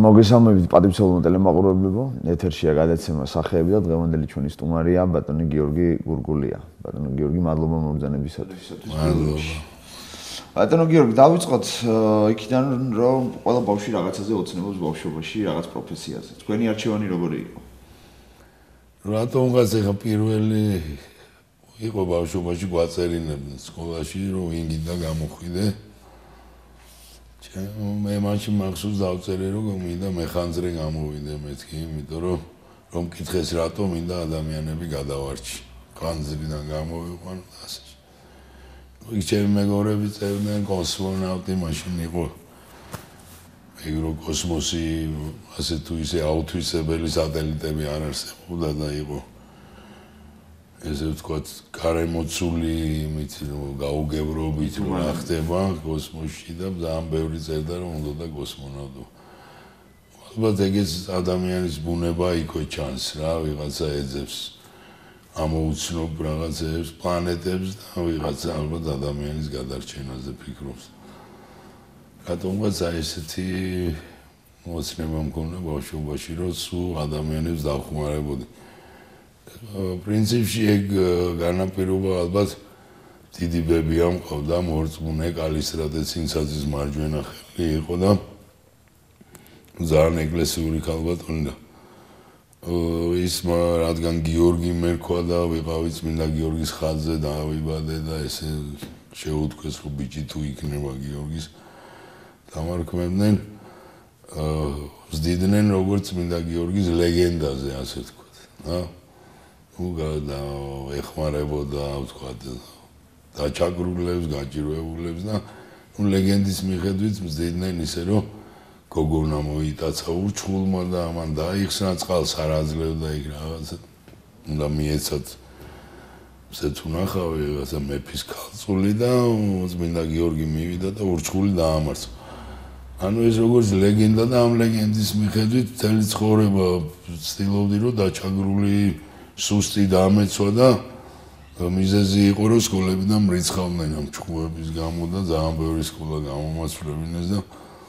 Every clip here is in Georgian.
მოგესალმებით პატივცემულო ტელემაყურებლებო, ეთერშია გადაცემა სახეები და დღევანდელი ჩვენი სტუმარია ბატონი გიორგი გურგულია. ბატონო გიორგი, მადლობა მომბრძანებისათვის. მადლობა. ბატონო გიორგი, დავიწყოთ იქიდან, რომ ყველა ბავშვი რაღაცაზე ოცნებობს ბავშვობაში, რაღაც პროფესიაზე. თქვენი არჩევანი როგორი იყო? რატომღაც ეხა პირველი იყო ბავშვობაში გვაწერინებდნენ სკოლაში, რომ ვინ გინდა გამოხვიდე. მე მაშინ მახსოვს დავწერე რომ მინდა მეხანძრე გამოვიდე მეთქი, იმიტომ რომ მკითხეს რატომ მინდა ადამიანები გადავარჩი. ხანძრიდან გამოვიყვან ასე. ჩემი მეგობრები წერდნენ კოსმონავტი მაშინ იყო. ეგრო კოსმოსი ასე თუ ისე აუთვისებელი სატელიტები არ არსებობდა და იყო ესე ვთქვათ გარემოცული იმით რომ გაუგებრობით რა ხდება კოსმოსში და ძალიან ბევრი წერდა რომ უნდა კოსმონავტი. ალბათ ეგეც ადამიანის ბუნება იქო ჩანს რა, ვიღაცა ეძებს ამოუცნობ რაღაცებს, პლანეტებს და ვიღაცა ალბათ ადამიანის გადარჩენაზე ფიქრობს. რატომღაც ესეთი მოცნება მქონდა ბავშვობაში, რომ სულ ადამიანებს დავხმარებოდი. პრინციპში ეგ განაპირობა ალბათ დიდი ბებია მყავდა, მორწმუნე კალისტრატე ცინცაძის მარჯვენა ხელი იყო და ძალიან ეკლესიური ქალბატონი და ის რადგან გიორგი მერქვა და ვიყავი წმინდა გიორგის ხატზე დავიბადე და ესე შეუთქვეს რომ ბიჭი თუ იქნება გიორგის დამარქმევდნენ ვზდიდნენ როგორც წმინდა გიორგის ლეგენდაზე ასე ვთქვათ რა უგადა ეხმარებოდა ვთქვათ დაჩაგრულებს გაჭირვებულებს და ლეგენდის მიხედვით ვზდიდნენ ისე რომ გოგონა მოიტაცა ურჩხულმა და ამან დაიხსნა წყალს არ აძლევდა იქ რაღაცა უნდა მიეცათ ესეც უნახავი რაღაცა მეფის ქალწული და წმინდა გიორგი მივიდა და ურჩხული დაამარცხა. ანუ ეს როგორც ლეგენდა და ამ ლეგენდის მიხედვით მთელი ცხოვრება ვცდილობდი რომ დაჩაგრული სუსტი დამეცვა და მიზეზი იყო რომ სკოლებიდან მრიცხავდნენ ამ ჭკუების გამო და ძალიან ბევრი სკოლა გამომასწრებინეს და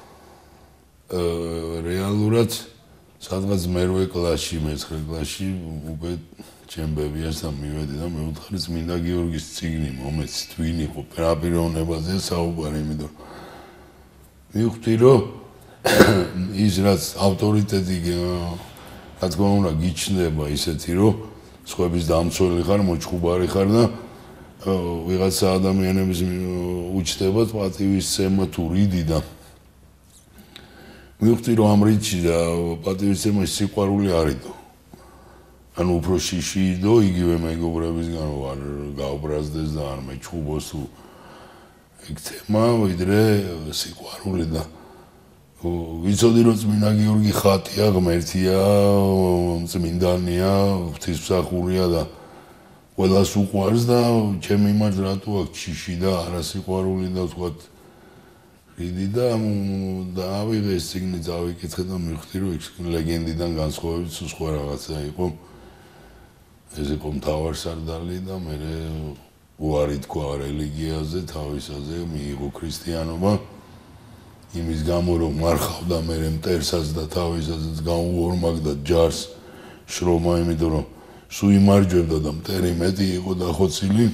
რეალურად სადღაც მე-8 კლასში, მე-9 კლასში უკვე ჩემბებიასთან მივედი და მევთხარი წმინდა გიორგის წიგნი მომეცი twin იყო პიროვნებაზე საუბარი, იმიტომ მივხვდი რომ ის რაც ავტორიტეტი რა თქმა უნდა გიჩნდება ისეთი რომ სხვების დამცველი ხარ, მოჭუბარი ხარ და ვიღაცა ადამიანების უჩნდებათ პატივისცემა თუ რიდი და მივხვდი რომ ამ რიცხვი და პატივისცემის სიყვარული არიდო. ანუ უფრო შიშიდო იგივე მეგობრებისგან ვარ გაუბრაზდეს და არ მეჭუბოს თუ ეგ თემა ვიდრე სიყვარული და ვიცოდი რომ წმინდა გიორგი ხატია, ღმერთია, წმინდანია, ღვთისმსახურია და ყველას უყვარს და ჩემი იმად რატო აქვს შიში და არასიყვარული და ვთქვათ რიდი და ავიღე ეს წიგნი დავიკითხე და მივხვდი რომ ეს ლეგენდიდან განსხვავებით სულ სხვა რაღაცა იყო. ეს იყო მთავარსარდალი და მე უარი თქვა რელიგიაზე, თავისაზე, მიიღო ქრისტიანობა. იმის გამო რომ მარხავდა მე მტერსას და თავისაზეც გაუორმაგდა ჯარს შრომა, იმიტომ რომ სულ იმარჯვებდა და მტერი მეტი იყო დახოცილი.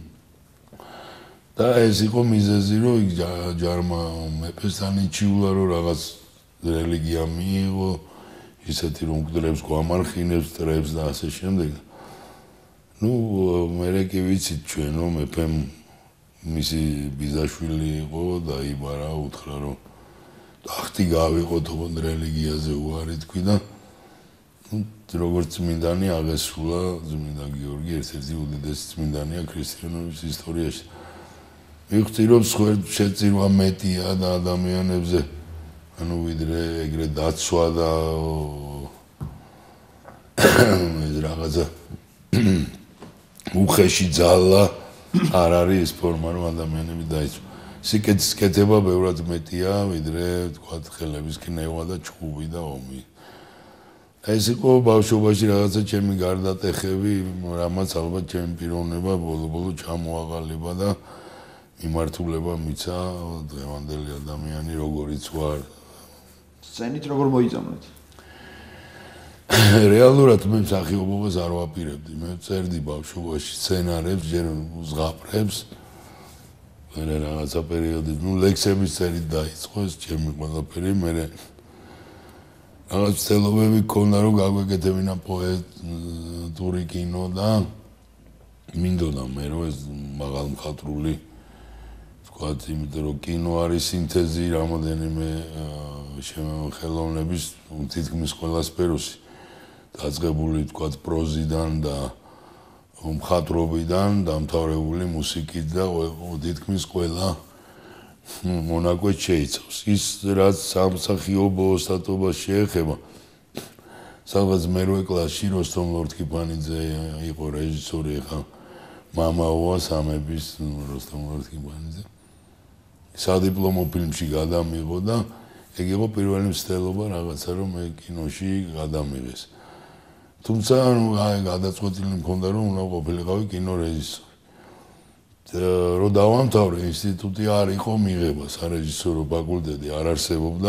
და ეს იყო მიზეზი რომ ჯარმა მეფესთან იჩიულა რომ რაღაც რელიგია მიიღო, ისეთი რომ მკვდრებს გვამარხინებს, ტრებს და ასე შემდეგ. ნუ მე კი ვიცით ჩვენ რომ მეფემ მისი ბიზაშვილი იყო და იბარა უთხრა რომ ტახტი გავიყო თქო რელიგიაზე უარი თქვი და როგორც წმინდანი აღესრულა წმინდა გიორგი ერთ-ერთი უდიდესი წმინდანია ქრისტიანობის ისტორიაში. მივხვდი რომ შეწირვა მეტია და ადამიანებზე ანუ ვიდრე ეგრე დაცვა და ეს რაღაცა უხეში ძალა არ არის ეს ფორმა რომ ადამიანები დაიცვა. სიკეთის კეთება ბევრად მეტია ვიდრე თქვათ ხელების ქნევა და ჭუბი და ომი. ეს იყო ბავშვობაში რაღაცა ჩემი გარდატეხები, რამაც ალბათ ჩემი პიროვნება ბოლო-ბოლო ჩამოაყალიბა და მიმართულება მიცა დღევანდელი ადამიანი როგორიც ვარ სცენით როგორ მოიწამლეთ? რეალურად მე მსახიობობას არ ვაპირებდი. მე წერდი ბავშვობაში სცენარებს, ჯერ ზღაპრებს. მე რაღაცა პერიოდი, ლექსების წერით დაიწყო ეს ჩემი ყველაფერი, მე რაღაც ცდილობები მქონდა რომ გაგვეკეთებინა პოეტური კინო და მინდოდა მე რომ ეს მაღალმხატვრული ვთქვათ, იმიტომ რომ კინო არის სინთეზი რამოდენიმე ხელოვნების თითქმის ყველა სფეროსი დაწყებული ვთქვათ პროზიდან და მხატვრობიდან დამთავრებული მუსიკით და თითქმის ყველა მონაკვეთ შეიცავს. ის რაც სამსახიობო ოსტატობას შეეხება სადღაც მერვე კლასში როსტომ ლორთქიფანიძე იყო რეჟისორი, ხა მამაოა სამების როსტომ ლორთქიფანიძე. სადიპლომო ფილმში გადამიღო და ეგ იყო პირველი მცდელობა რაღაცა რომ მე კინოში გადამიღეს. თუმცა გადაწყვეტილი მქონდა რომ უნდა ყოფილიყავი კინორეჟისორი. რომ დავამთავრე ინსტიტუტი არ იყო მიღება, სარეჟისორო ფაკულტეტი არ არსებობდა.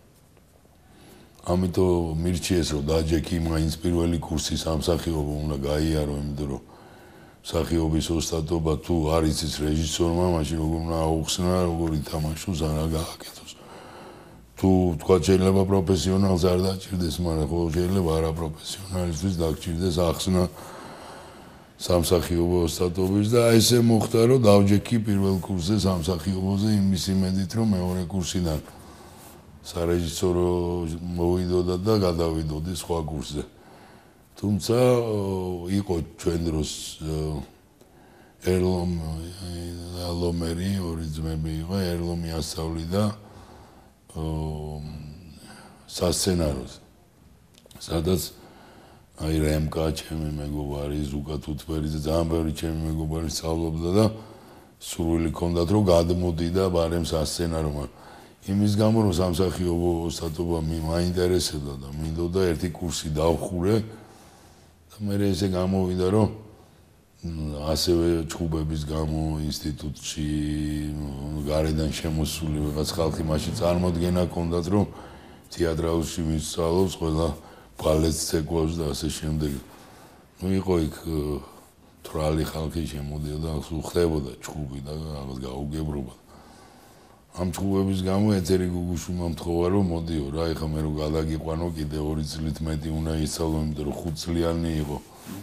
ამიტომ მირჩიეს რომ დაჯექი მაინც პირველი კურსი სამსახიობო უნდა გაიარო, იმიტომ რომ მსახიობის ოსტატობა თუ არ იცის რეჟისორმა, მაშინ როგორ უნდა აუხსნა, როგორ ითამაშოს, რა გააკეთოს. თუ თქვა შეიძლება პროფესიონალს არ დაჭირდეს, მაგრამ ხო შეიძლება არაპროფესიონალისთვის დაგჭირდეს ახსნა სამსახიობო ოსტატობის და ესე მოხდა რომ დავჯექი პირველ კურსზე სამსახიობოზე იმის იმედით რომ მეორე კურსიდან სარეჟისორო მოვიდოდა და გადავიდოდი სხვა კურსზე. თუმცა იყო ჩვენ დროს ერლომ ლომერი ორი ძმები იყო, ერლომი ასწავლიდა სასცენაროზე. სადაც აი რემკა ჩემი მეგობარი, ზუკა თუთბერიძე, ძალიან ბევრი ჩემი მეგობარი სწავლობდა და სურვილი ჰქონდათ რომ გადმოდიდა ბარემ სასცენარო. იმის გამო რომ სამსახიობო ოსტატობა მაინტერესებდა და მინდოდა ერთი კურსი დავხურე და მე ესე გამოვიდა რომ ასევე ჩხუბების გამო ინსტიტუტში გარედან შემოსული რაღაც ხალხი მაშინ წარმოდგენა ჰქონდათ რომ თეატრალში ვისწავლობს ყველა ბალეტს ცეკვავს და ასე შემდეგ. იყო იქ თრალი ხალხი შემოდიოდა, ხდებოდა ჩხუბი და რაღაც გაუგებრობა. ამ ჩხუბების გამო ეთერი გუგუშუმა მთხოვა რომ მოდიო რა, ეხლა მე რომ გადაგიყვანო კიდე 2 წლით მეტი უნდა ისწავლო, იმიტომ რომ 5 წლიანი იყო.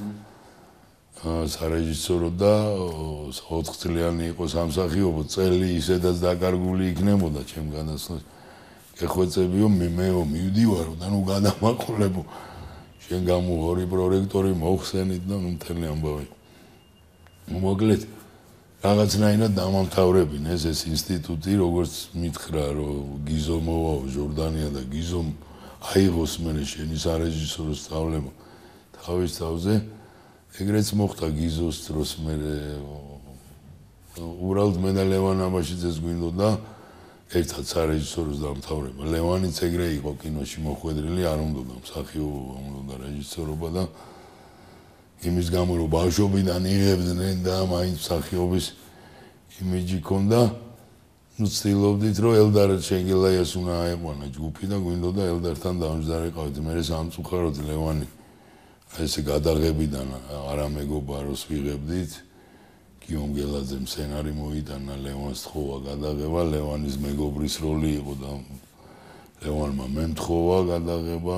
სარეჟისორო და 4 წლიანი იყო სამსახიობო, წელი ისედაც დაკარგული იქნებოდა ჩემ განაცვლაში. ეხვეწებიო მეო მივდივარო და ნუ გადამაყოლებო. შენ გამოღორი პროექტორი მოხსენით და ნუ მთელი ამბავი. მოკლედ რაღაცნაირად დამამთავრებინეს ეს ინსტიტუტი, როგორც მითხრა რომ გიზო მოვაო ჟორდანია და გიზომ აიღოს მერე შენი სარეჟისორო სწავლება თავის თავზე. ეგრეც მოხდა გიზოს დროს მერე უბრალოდ მე და ლევან აბაშიძეს გვინდოდა ერთად სარეჟისოროს დამთავრება. ლევანიც ეგრე იყო კინოში მოხვედრილი, არ უნდოდა მსახიობობა, უნდოდა რეჟისორობა და იმის გამო რომ ბავშვობიდან იღებდნენ და მაინც მსახიობის იმიჯი ჰქონდა, ნუ ცდილობდით რომ ელდარ შეგელაიას უნდა აეყვანა ჯგუფი და გვინდოდა ელდართან დამჯდარიყავით. მე სამწუხაროდ ლევანი ესე გადაღებიდან არამეგობაროს ვიღებდით. გიომ გელაძემ სცენარი მოიტანა, ლევანს თხოვა გადაღება, ლევანის მეგობრის როლი იყო და ლევანმა მე მთხოვა გადაღება.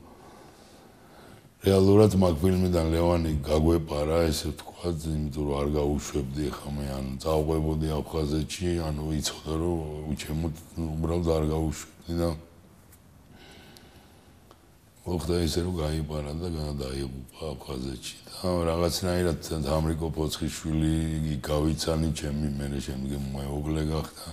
რეალურად მაგ ფილმიდან ლევანი გაგვეპარა, ესე ვთქვათ, იმიტომ რომ არ გაუშვებდი ახლა მე ან წავყვებოდი აფხაზეთში, ანუ იცოდა რომ უჩემოდ უბრალოდ არ გაუშვებდი და მოხდა ისე რომ გაიპარა და გადაიღუპა აფხაზეთში და რაღაცნაირად ამრიკო ფოცხიშვილი გავიცანი ჩემი მერე შემდგომ მეუღლე გახდა.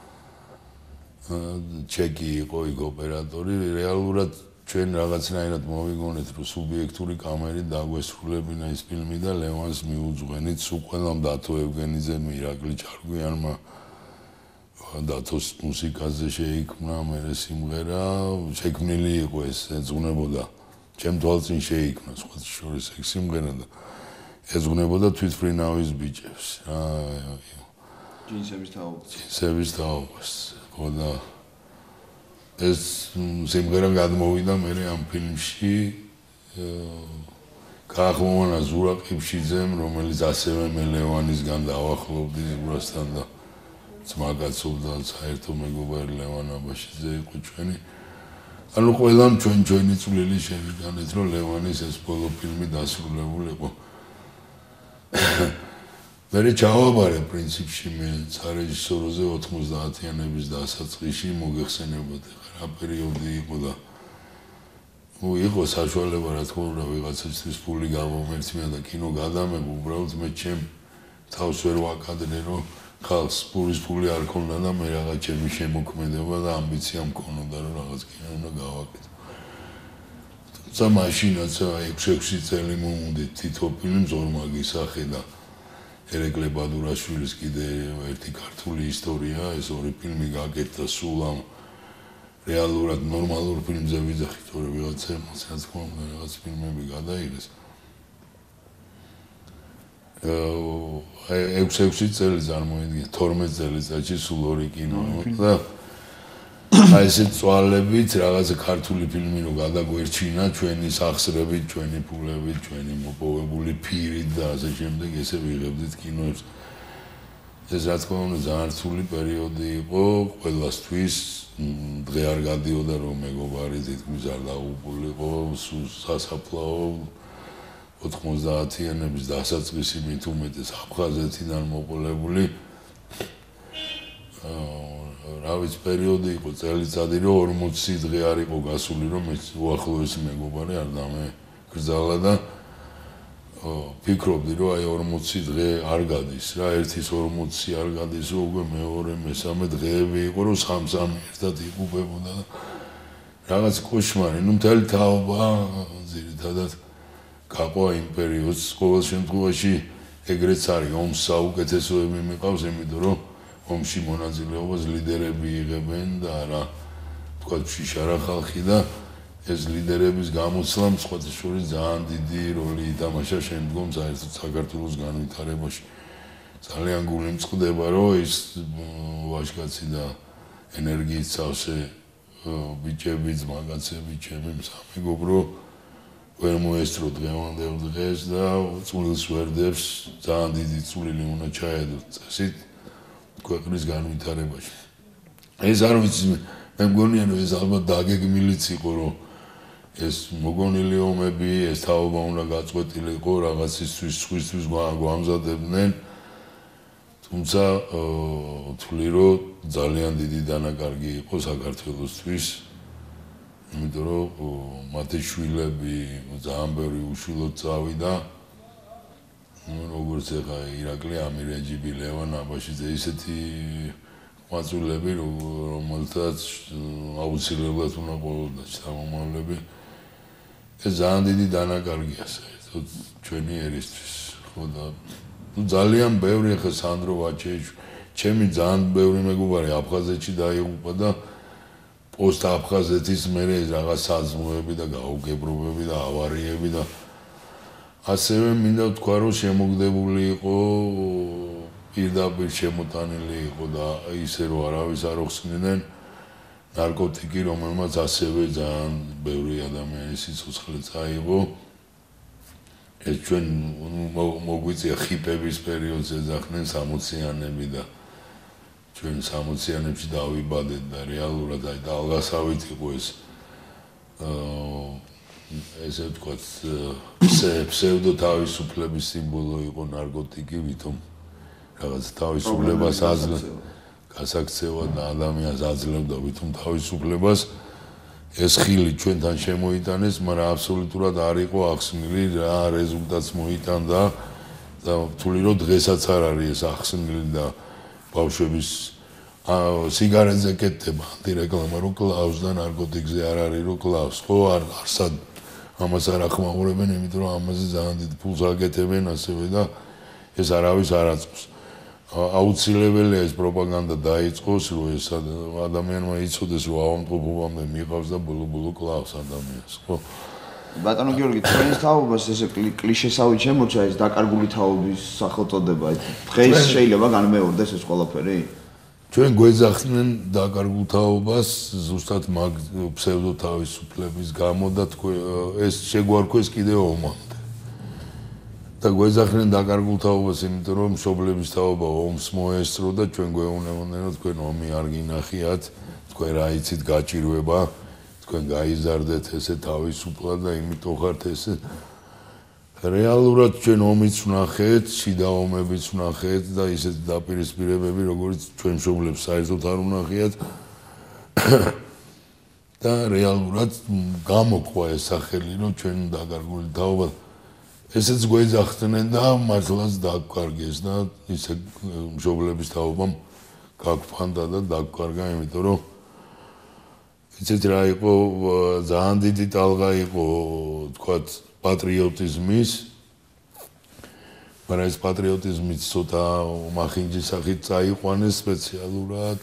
ჩეკი იყო იქ ოპერატორი, რეალურად ჩვენ რაღაცნაირად მოვიგონეთ რომ სუბიექტური კამერით დაგვესრულებინა ეს ფილმი და ლევანს მიუძღვენით სულ დათო ევგენიძემ, ირაკლი ჭარგვიანმა დათოს მუსიკაზე შეიქმნა მერე სიმღერა, შექმნილი იყო ეს, ეძღვნებოდა ჩემ თვალწინ შეიქმნა სხვა შორის ეს სიმღერა და ეძღვნებოდა თვითფრინავის ბიჭებს. ჯინსების თაობას. ხო და ეს სიმღერა გადმოვიდა მე ამ ფილმში გაახმოვანა ზურა ყიფშიძემ, რომელიც ასევე მე ლევანისგან დავახლოვდი ზურასთან და ძმაკაცობდა საერთო მეგობარი ლევან აბაშიძე იყო ჩვენი. ანუ ყველამ ჩვენი წვლილი შევიტანეთ, რომ ლევანის ეს ბოლო ფილმი დასრულებული იყო. მე ჩავაბარე პრინციპში მე სარეჟისოროზე 90-იანების დასაწყისში მოგეხსენებათ რა პერიოდი იყო და იყო საშუალება რა თქმა უნდა ვიღაცისთვის ფული გამომერთმია და კინო გადამებ უბრალოდ მე ჩემ თავს ვერ ვაკადრე რომ ხალხს ფული არ ქონდა და მე რაღაც ჩემი შემოქმედება და ამბიცია მქონოდა რომ რაღაც კინო უნდა გავაკეთო. თუმცა მაშინაც 6 წელი მომუნდით თითო ფილმს ორმაგი სახე და ერეკლე ბადურაშვილის კიდე ერთი ქართული ისტორია, ეს ორი ფილმი გაკეთდა სულ ამ რეალურად ნორმალურ ფილმზე ვიძახით, თორე ვიღაცა ემოცია თქმა უნდა რაღაც ფილმები გადაიღეს. 6 წელი წარმოიდგინე, 12 წელიწადში სულ ორი კინო და აი ესე წვალებით რაღაცა ქართული ფილმი რო გადაგვერჩინა ჩვენი სახსრებით, ჩვენი ფულებით, ჩვენი მოპოვებული ფირით და ასე შემდეგ ესე ვიღებდით კინოებს. ეს რა თქმა უნდა ძალიან რთული პერიოდი იყო ყველასთვის. დღე არ გადიოდა რომ მეგობარი თითქმის არ დაუყოლიყო სასაფლაო 90-იანების დასაწყისი მით უმეტეს აფხაზეთიდან მოყოლებული რა ვიცი პერიოდი იყო წელიწადი რომ 40 დღე არ იყო გასული რომ ეს უახლოესი მეგობარი არ დამეკრძალა და ფიქრობდი რომ აი 40 დღე არ გადის რა ერთის 40 არ გადის რომ უკვე მეორე მესამე დღეები იყო რომ სამ-სამი ერთად იკუპებოდა და რაღაც კოშმარი ნუ მთელი თაობა ძირითადად გაყვა იმ პერიოდს ყოველ შემთხვევაში ეგრეც არის ომს საუკეთესოები მიყავს იმიტომ რომ ომში მონაწილეობას ლიდერები იღებენ და რა თქვა შიშარა ხალხი და ეს ლიდერების გამოცლამ სხვათა შორის ძალიან დიდი როლი ითამაშა შემდგომ საერთოდ საქართველოს განვითარებაში. ძალიან გული მწყდება რომ ის ვაჟკაცი და ენერგიის სავსე ბიჭები, ძმაკაცები, ჩემი სამეგობრო ვერ მოესწრო დღევანდელ დღეს და წვლილს ვერ დევს, ძალიან დიდი წვლილი უნდა ჩაედოთ წესით ქვეყნის განვითარებაში. ეს არ ვიცი მე მგონია რომ ეს ალბათ დაგეგმილიც იყო რომ ეს მოგონილი ომები, ეს თაობა უნდა გაწყვეტილიყო რაღაცისთვის, სხვისთვის გვამზადებდნენ. თუმცა ვთვლი რომ ძალიან დიდი დანაკარგი იყო საქართველოსთვის. იმიტომ რომ მათი შვილები ძალიან ბევრი უშვილოდ წავიდა. როგორც ეხა ირაკლი ამირეჯიბი, ლევან აბაშიძე ისეთი მაწვილები რომელთაც აუცილებლად უნდა ყოლოდა შთამომავლები. ეს ძალიან დიდი დანაკარგია საერთოდ ჩვენი ერისთვის. ხო და ძალიან ბევრი ახლა სანდრო ვაჩეიშვილი, ჩემი ძალიან ბევრი მეგობარი აფხაზეთში დაიღუპა და პოსტ აფხაზეთის მერე რაღაც საზმოები და გაუგებრობები და ავარიები და ასევე მინდა ვთქვა რომ შემოგდებული იყო პირდაპირ შემოტანილი იყო და ისე რომ არავის არ ოხსნიდნენ ნარკოტიკი რომელმაც ასევე ძალიან ბევრი ადამიანის სიცოცხლე წაიღო. ეს ჩვენ მოგვიწია ხიპების პერიოდს ეძახდნენ 60-იანები და ჩვენ 60-იანებში დავიბადეთ და რეალურად აი დალგასავით იყო ეს ესე ვთქვათ ფსევდო თავისუფლების სიმბოლო იყო ნარკოტიკი ვითომ რაღაც თავისუფლებას გასაქცევა და ადამიანს აძლევდა ვითომ თავისუფლებას ეს ხილი ჩვენთან შემოიტანეს, მაგრამ აბსოლუტურად არ იყო ახსნილი რა რეზულტატს მოიტანდა და ვთვლი რომ დღესაც არ არის ეს ახსნილი და ბავშვების სიგარეტზე კეთდება ანტირეკლამა რომ კლავს და ნარკოტიკზე არ არის რომ კლავს ხო არსად ამას არ ახმაურებენ იმიტომ რომ ამაზე ძალიან დიდ ფულს აკეთებენ ასევე და ეს არავის არ აწევს. აუცილებელია ეს პროპაგანდა დაიწყოს რომ ეს ადამიანმა იცოდეს რომ ავადმყოფობამდე მიყავს და ბოლო კლავს ადამიანს ხო ბატონო გიორგი თქვენს თაობას ესე კლიშესავით შემოჩა ეს დაკარგული თაობის სახელწოდება დღეს შეიძლება განმეორდეს ეს ყველაფერი ჩვენ გვეძახდნენ დაკარგულთაობას ზუსტად მაგ ფსევდოთავისუფლების გამო და ეს შეგვარქვეს კიდევ ომამდე. და გვეძახდნენ დაკარგულთაობას, იმიტომ რომ მშობლების თაობა ომს მოესწრო და ჩვენ გვეუბნებოდნენ, რომ თქვენ ომი არ გინახიათ, თქვენ რა იცით გაჭირვება, თქვენ გაიზარდეთ ესე თავისუფლად და იმიტომ ხართ ესე. რეალურად ჩვენ ომიც ვნახეთ, შიდა ომებიც ვნახეთ და ისეთი დაპირისპირებები, როგორც ჩვენ მშობლებს საერთოდ არ ვნახიათ. და რეალურად გამოყვა ეს სახელი, რომ ჩვენ დაკარგული თაობა ესეც გვეძახდნენ და მართლაც დაგვკარგეს და ისე მშობლების თაობამ გაგვფანტა და დაგვკარგა, იმიტომ რომ იცით რა იყო, ძალიან დიდი ტალღა იყო, თქვათ, პატრიოტიზმის, მაგრამ ეს პატრიოტიზმიც ცოტა მახინჯის სახით წაიყვანეს სპეციალურად,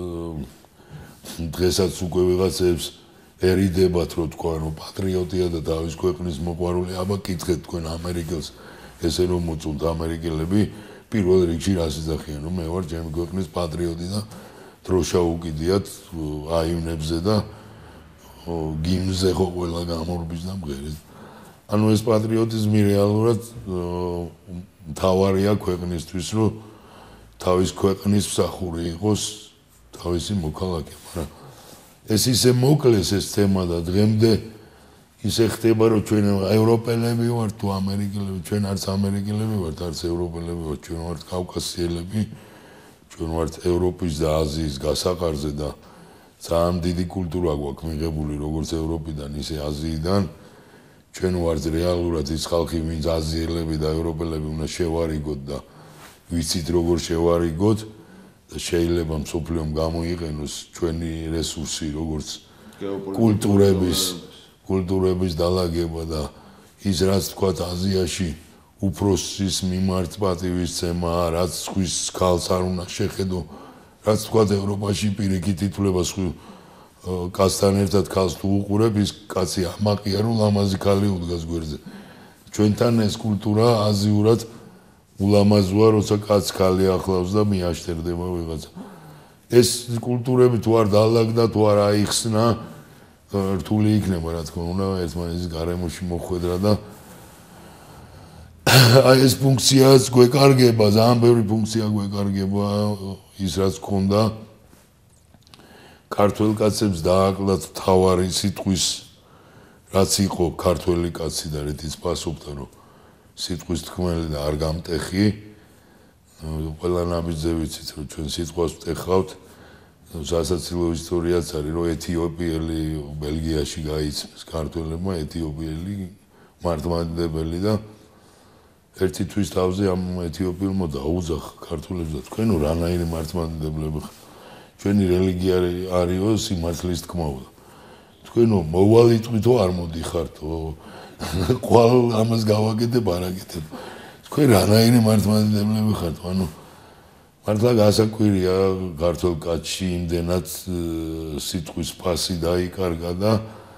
დღესაც უკვე ვიღაცებს ერიდებათ, რომ თქვა, რომ პატრიოტია და თავის ქვეყნის მოყვარული, აბა კითხეთ თქვენ ამერიკელს, ესე რომ მოწონთ ამერიკელები, პირველ რიგში რას იძახიან, რომ მე ვარ ჩემი ქვეყნის პატრიოტი და დროშა უკიდიათ აივნებზე და გიმნზე ხო ყველა გამორბის და მღერის. ანუ ეს პატრიოტიზმი რეალურად მთავარია ქვეყნისთვის, რომ თავის ქვეყნის მსახური იყოს თავისი მოქალაქე, მაგრამ ეს ისე მოკლეს ეს თემა და დღემდე ისე ხდება, რომ ჩვენ ევროპელები ვართ თუ ამერიკელები, ჩვენ არც ამერიკელები ვართ, არც ევროპელები ვართ, ჩვენ ვართ კავკასიელები, ჩვენ ვართ ევროპის და აზიის გასაყარზე და ძალიან დიდი კულტურა გვაქვს მიღებული როგორც ევროპიდან, ისე აზიიდან. ჩვენ ვართ რეალურად ის ხალხი, ვინც აზიელები და ევროპელები უნდა შევარიგოთ და ვიცით როგორ შევარიგოთ და შეიძლება მსოფლიომ გამოიყენოს ჩვენი რესურსი, როგორც კულტურების დალაგება და ის რაც თქვათ აზიაში უფროსის მიმართ პატივისცემა, რაც სხვის ქალს არ უნდა შეხედო, რაც თქვათ ევროპაში პირიქით ითვლება კაცთან ერთად ქალს თუ უყურებ, ის კაცი ამაყია, რომ ლამაზი ქალი უდგას გვერდზე. ჩვენთან ეს კულტურა აზიურად ულამაზოა, როცა კაც ქალი ახლავს და მიაშტერდება ვიღაცა. ეს კულტურები თუ არ დაალაგდა, თუ არ აიხსნა, რთული იქნება, რა თქმა უნდა, ერთმანეთის გარემოში მოხვედრა და აი ეს ფუნქციაც გვეკარგება, ძალიან ბევრი ფუნქცია გვეკარგება, ის რაც გქონდა ქართველ კაცებს დააკლათ თავარი სიტყვის, რაც იყო ქართველი კაცი და რითიც პასუხობდა, რომ სიტყვის თქმელი და არ გამტეხი. ყველა ნაბიჯზე ვიცით, რომ ჩვენ სიტყვას ვტეხავთ. სასაცილო ისტორიაც არის, რომ ეთიოპიელი ბელგიაში გაიცნეს ქართველებმა, ეთიოპიელი მართლმადიდებელი და ერთი თვის თავზე ამ ეთიოპიელმა დაუძახა ქართველებს და თქვენო რანაირი მართლმადიდებლები ხართ? ჩვენი რელიგია არისო სიმართლის თქმაო. თქვენო მოვალიტყვითო არ მოდიხართო. ყვალ ამას გავაკეთებ, არ აკეთებ. თქვენ რანაირი მართლმადიდებლები ხართ? ანუ მართლა გასაკვირია ქართულ კაცში იმდენად სიტყვის ფასი დაიკარგა და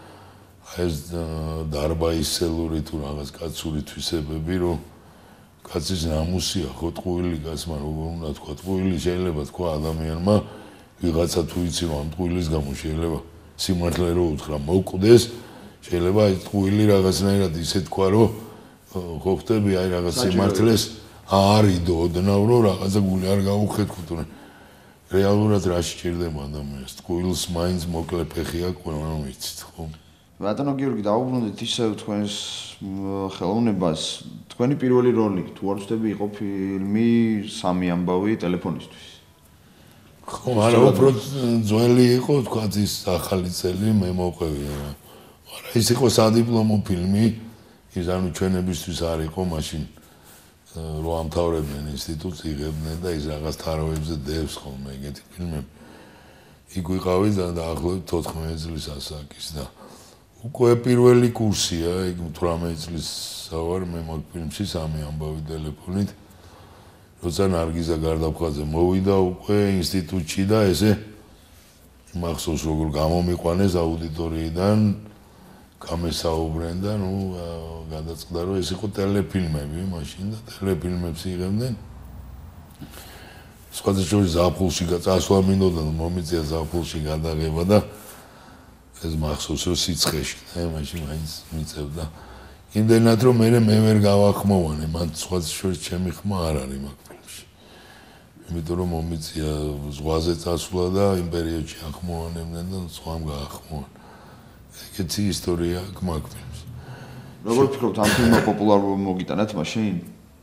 ეს დარბაისელური თუ რაღაც კაცური თვისებები, რომ კაცის ნამუსია ხო ტყუილი კაცმა როგორ უნდა თქვა, ტყუილი შეიძლება თქვა ადამიანმა ვიღაცა თუ იცი რომ ამ ტყუილის გამო შეიძლება სიმართლე რო უთხრა მოვკვდეს, შეიძლება აი ტყუილი რაღაცნაირად ისე თქვა რომ ხო ხტები აი რაღაც სიმართლეს არიდო ოდნავ რომ რაღაცა გული არ გაუხეთქოთ. რეალურად რა სჭირდება ადამიანს? ტყუილს მაინც მოკლე ფეხი აქვს, ყველამ ვიცით, ხო? ბატონო გიორგი, დაუბრუნდით ისევ თქვენს ხელოვნებას. თქვენი პირველი როლი, თუ არ ვცდები, იყო ფილმი სამი ამბავი ტელეფონისთვის. ხო, არა, უფრო ძველი იყო, თქვათ ის ახალი წელი მე მოყვევი. არა, ის იყო სადიპლომო ფილმი, ის ანუ ჩვენებისთვის არ იყო მაშინ რო ამთავრებდნენ ინსტიტუტს, იღებდნენ და ის რაღაც თაროებზე დევს ხოლმე ეგეთი ფილმები. იქ ვიყავი და დაახლოებით 14 წლის ასაკის და უკვე პირველი კურსია, იქ 18 წლის ვარ მე მაგ ფილმში სამი ამბავი ტელეფონით. როცა ნარგიზა გარდაფხაზე მოვიდა უკვე ინსტიტუტში და ესე მახსოვს როგორ გამომიყვანეს აუდიტორიიდან, გამესაუბრენ და ნუ გადაწყდა რომ ეს იყო ტელეფილმები მაშინ და ტელეფილმებს იღებდნენ. სხვათა შორის ზაფხულში წასვლა მინდოდა მომიწია ზაფხულში გადაღება და ეს მახსოვს რომ სიცხეში და მაშინ მაინც მიწევდა იმდენად რომ მე ვერ გავახმოვანე მან სხვათა შორის ჩემი ხმა არ არის მაგ ფილმში იმიტომ რომ მომიწია ზღვაზე წასვლა და იმ პერიოდში ახმოვანებდნენ და სხვამ გაახმოვან ეგეთი ისტორია აქვს მაგ ფილმში როგორ ფიქრობთ ამ ფილმმა პოპულარობა მოგიტანათ მაშინ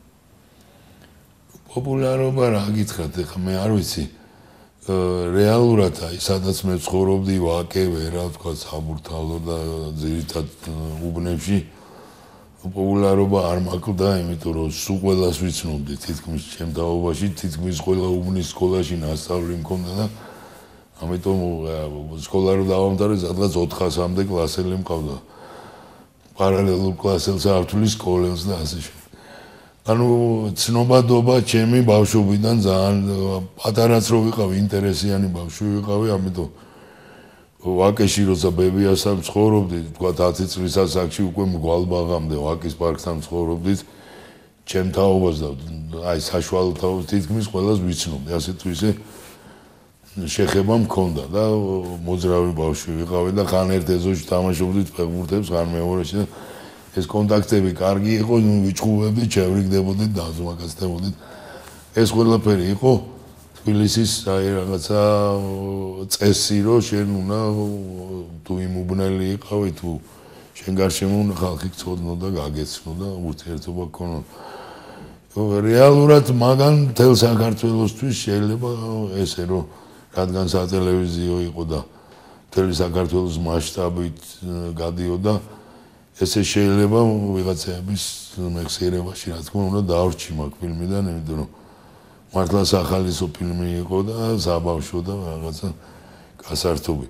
პოპულარობა რა გითხრათ ეხლა მე არ ვიცი რეალურად აი სადაც მე ცხოვრობდი ვაკე რა თქვა საბურთალო და ძირითად უბნებში პოპულარობა არ მაკლდა იმიტომ რომ სულ ყველას ვიცნობდი თითქმის ჩემ დაობაში თითქმის ყველა უბნის სკოლაში ნასწავლი მქონდა და ამიტომ სკოლა რო დავამთავრე სადღაც 400-მდე კლასელი მყავდა პარალელურ კლასელს არ თulis სკოლებს და ასე შემდეგ ანუ ცნობადობა ჩემი ბავშვობიდან ძალიან პატარაც რო ვიყავი ინტერესიანი ბავშვი ვიყავი ამიტომ ვაკეში როცა ბებიასთან ცხოვრობდი თქვა 10 წლის ასაკში უკვე მგვალბაღამდე ვაკის პარკთან ცხოვრობდით ჩემ თაობას და აი საშუალო თაობას თითქმის ყველას ვიცნობდი ასე თუ ისე შეხება მქონდა და მოძრავი ბავშვი ვიყავი და ხან ერთ ეზოში თამაშობდით ფეხბურთებს ხან მეორეში და ეს კონტაქტები კარგი იყო, ვიჭხუებდი, ჩევრიგდებოდით, დაზვაკაცდებოდით. ეს ყველაფერი იყო თბილისის აი რაღაცა წესი, რომ შენ უნდა თუ იმ უბნელი იყავი, თუ შენ გარშემო უნდა ხალხი გწოდნო და გაგეცნო და ურთიერთობა გქონო. რეალურად მაგან თელ საქართველოსთვის შეიძლება ესე რომ რადგან სატელევიზიო იყო და თელი საქართველოს მასშტაბით გადიოდა ესე შეიძლება ვიღაცების მეხსიერებაში რა თქმა უნდა დავრჩი მაგ ფილმიდან, იმიტომ რომ მართლა სახალისო ფილმი იყო და საბავშვო და რაღაცა გასართობი.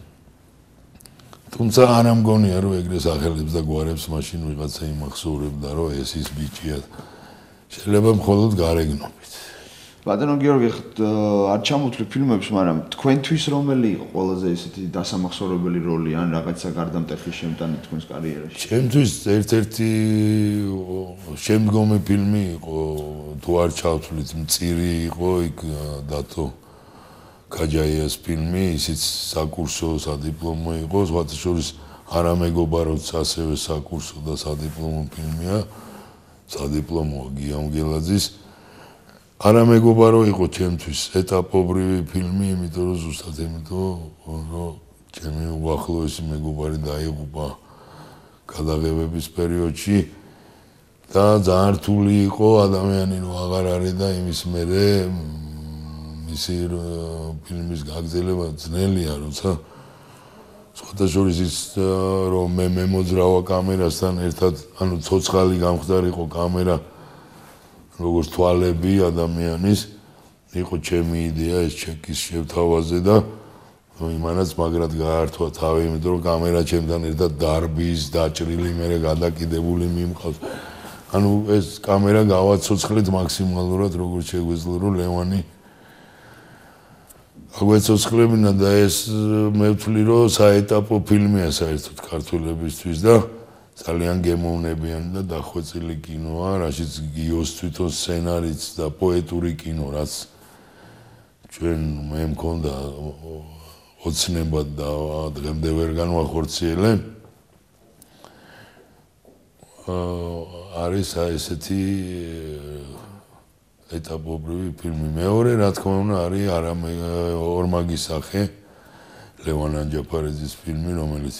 თუმცა არ ამგონია რომ ეგრე სახელებს და გვარებს მაშინ ვიღაცა იმახსოვრებდა რომ ეს ის ბიჭია. შეიძლება მხოლოდ გარეგნობით. ბატონო გიორგი, არ ჩამოთვლი ფილმებს, მაგრამ თქვენთვის რომელი იყო ყველაზე ესეთი დასამახსოვრებელი როლი ან რაღაცა გარდამტეხი შემტანი თქვენს კარიერაში? ჩემთვის ერთ-ერთი შემდგომი ფილმი იყო, თუ არ ჩავთვლით, მწირი იყო იქ დათო კაჯაიას ფილმი, ისიც საკურსო სადიპლომო იყო, სხვათა შორის არა მეგობაროც ასევე საკურსო და სადიპლომო ფილმია, სადიპლომოა გიამ გელაძის არა მეგობარო იყო ჩემთვის ეტაპობრივი ფილმი, იმიტომ რომ ზუსტად რომ ჩემი უახლოესი მეგობარი დაიღუპა გადაღებების პერიოდში და ძალიან რთული იყო ადამიანი რომ აღარ არის და იმის მერე მისი ფილმის გაგრძელება ძნელია, როცა სხვათა შორის ის რომ მე მოძრავა კამერასთან ერთად, ანუ ცოცხალი გამხდარიყო კამერა როგორც თვალები ადამიანის იყო ჩემი იდეა ეს ჩეკის შევთავაზე და იმანაც მაგრად გაართვა თავი, იმიტომ რომ კამერა ჩემთან ერთად დარბის, დაჭრილი, მერე გადაკიდებული მიმყავს. ანუ ეს კამერა გავაცოცხლეთ მაქსიმალურად როგორც შეგვეძლო რომ ლევანი აგვეცოცხლებინა და ეს მე ვთვლი რომ საეტაპო ფილმია საერთოდ ქართველებისთვის და ძალიან გემოვნებიანი და დახვეწილი კინოა, რაშიც გიოს თვითონ სცენარიც და პოეტური კინო, რაც ჩვენ მე მქონდა ოცნებად და დღემდე ვერ განვახორციელე. არის ესეთი ეტაპობრივი ფილმი. მეორე, რა თქმა უნდა, არის ორმაგის სახე, ლევან ანჯაფარიძის ფილმი, რომელიც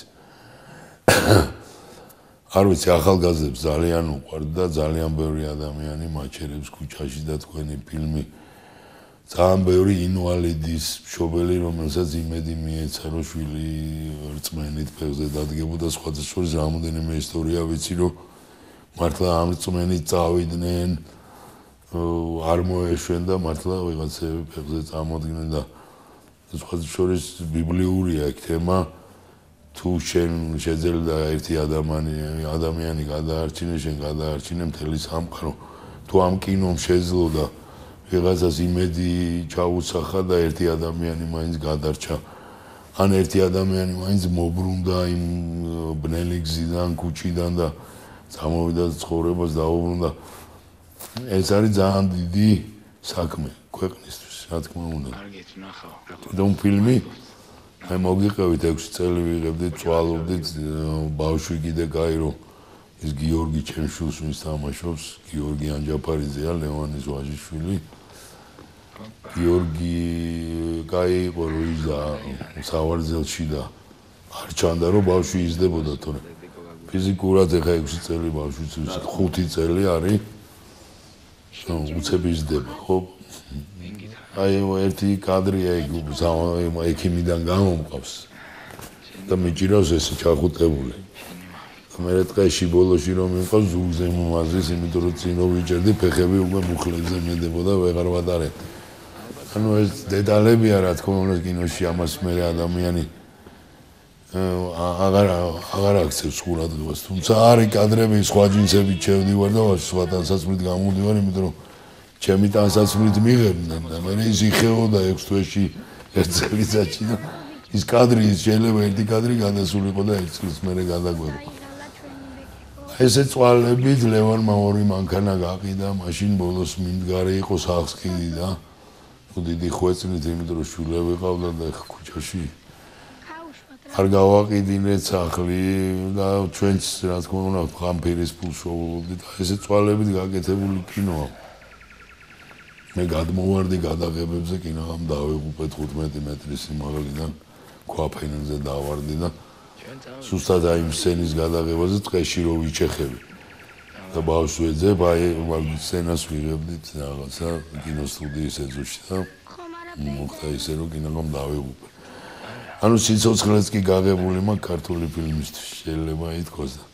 არ ვიცი, ახალგაზრდებს ძალიან უყვართ და ძალიან ბევრი ადამიანი მაჩერებს ქუჩაში და თქვენი ფილმი ძალიან ბევრი ინვალიდის მშობელი, რომელსაც იმედი მიეცა, რომ შვილი რწმენით ფეხზე დადგებოდა, სხვათა შორის რამოდენიმე ისტორია ვიცი, რომ მართლა ამ რწმენით წავიდნენ, არ მოეშვენ და მართლა ვიღაცები ფეხზე წამოდგნენ და სხვათა შორის ბიბლიურია ეგ თემა. თუ შენ შეძლებდა ერთი ადამიანი გადაარჩინე, შენ გადაარჩინე მთელი სამყარო. თუ ამ კინომ შეძლო და ვიღაცას იმედი ჩაუსახა და ერთი ადამიანი მაინც გადარჩა. ან ერთი ადამიანი მაინც მობრუნდა იმ ბნელი გზიდან, ქუჩიდან და წამოვიდა ცხოვრებას დაუბრუნდა. ეს არის ძალიან დიდი საქმე. ქვეყნისთვის, რა თქმა უნდა. თვითონ ფილმი აი მოგიყევით 6 წელი ვიღებდით, წვალობდით, ბავშვი კიდე კაი რომ ის გიორგი ჩემშულს ვის თამაშობს, გიორგი ანჯაფარიძეა, ლევანის ვაჟიშვილი. გიორგი კაი იყო რომ ის და სავარძელში და არ ჩანდა რომ ბავშვი იზრდებოდა თორე ფიზიკურად ეხა 6 წელი ბავშვიც 5 წელი არის უცებ იზრდება ხო აი ერთი კადრია ექიმიდან გამომყავს და მიჭირავს ესე ჩახუტებული და მე დღეში ბოლოში რომ მიყავს ზურგზე მომაზრის იმიტომ რომ წინო ვიჭერდი ფეხები უკვე მუხლებზე მედებოდა ვეღარ ვატარებ ანუ ეს დეტალებია რა თქმა უნდა კინოში ამას მე ადამიანი აღარ აქცევს ყურადღებას თუმცა არის კადრები სხვა ჯინსებით შევდივარ და სხვა ტანსაცმლით გამოვდივარ იმიტომ რომ ჩემი ტანსაცმლით მიღებდნენ და მე ის იხეოდა 6 თვეში ერთ წელიწადში და ის კადრი შეიძლება ერთი კადრი გადასულიყო და 1 წლის მერე გადაგვეყო ესე წვალებით ლევანმა ორი მანქანა გაყიდა მაშინ ბოლოს მიმდგარი იყო სახს კიდიდა დიდი ხვეწნით იმიტომ რომ შვილები ყავდა და ქუჩაში არ გავაყიდინეთ სახლი და ჩვენც რა თქმა უნდა გამფერის ფულს ვუვლობდით ესე წვალებით გაკეთებული კინოა მე გადმოვარდი გადაღებებზე კინოამ დავიღუპეთ 15 მეტრის სიმაღლიდან ქვაფენზე დავარდი და სუსტად აი სცენის გადაღებაზე ტყეში რო ვიჩეხები და ბავშვი ეძებ აი სცენას ვიღებდით რაღაცა კინოსტუდიის ეზოში და მოხდა ისე რომ კინოამ დავიღუპე ანუ სიცოცხლეც კი გაღებული მაქვს ქართული ფილმისთვის შეიძლება ითქვას და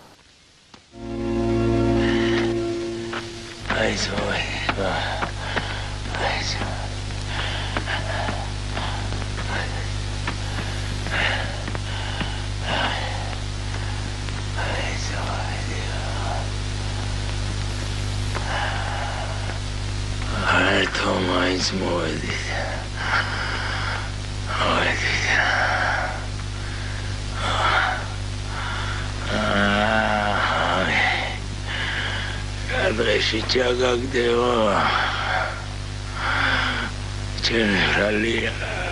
Tomais moedit. Cadreshi chagagdeva. Generali.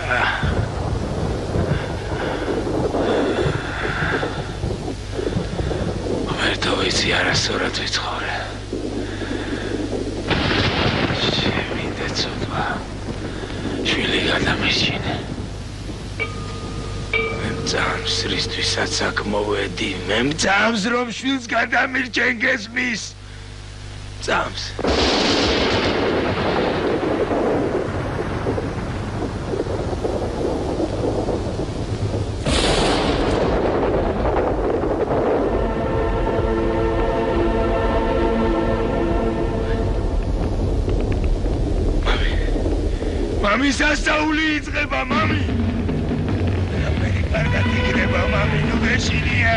Vertovitsi arasorat vitkhore. Shvili gadameshine. Memdzams ristviსაც sakmovedi. Memdzams rom shvils gadamirchenges mis. Dzams. Mami სასწაული იწყება მამი. მე კარგად იქნება მამი ნუ გეშინია.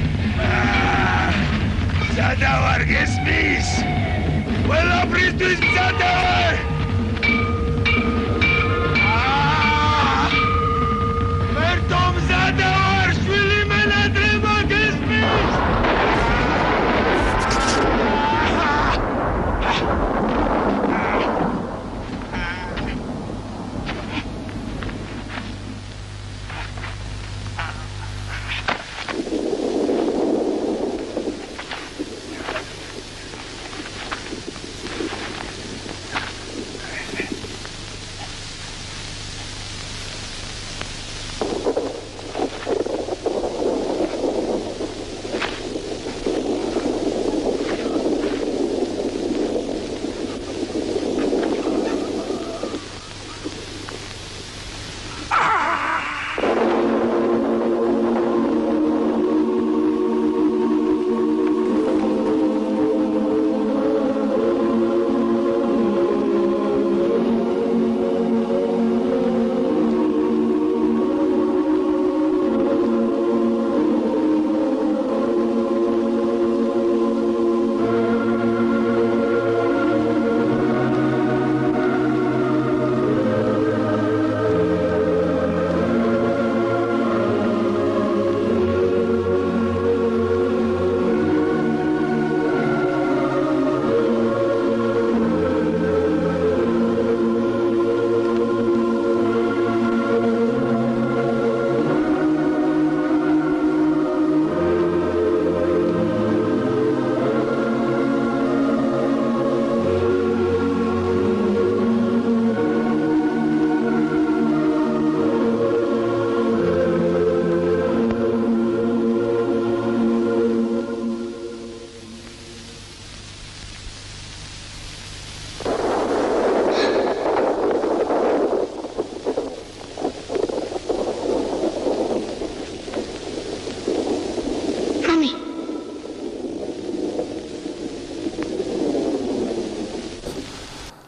სადავარ გესმის. ყველაფრისთვის სადავარ. მერტომ სადავარ შვილი მენატრება გესმის.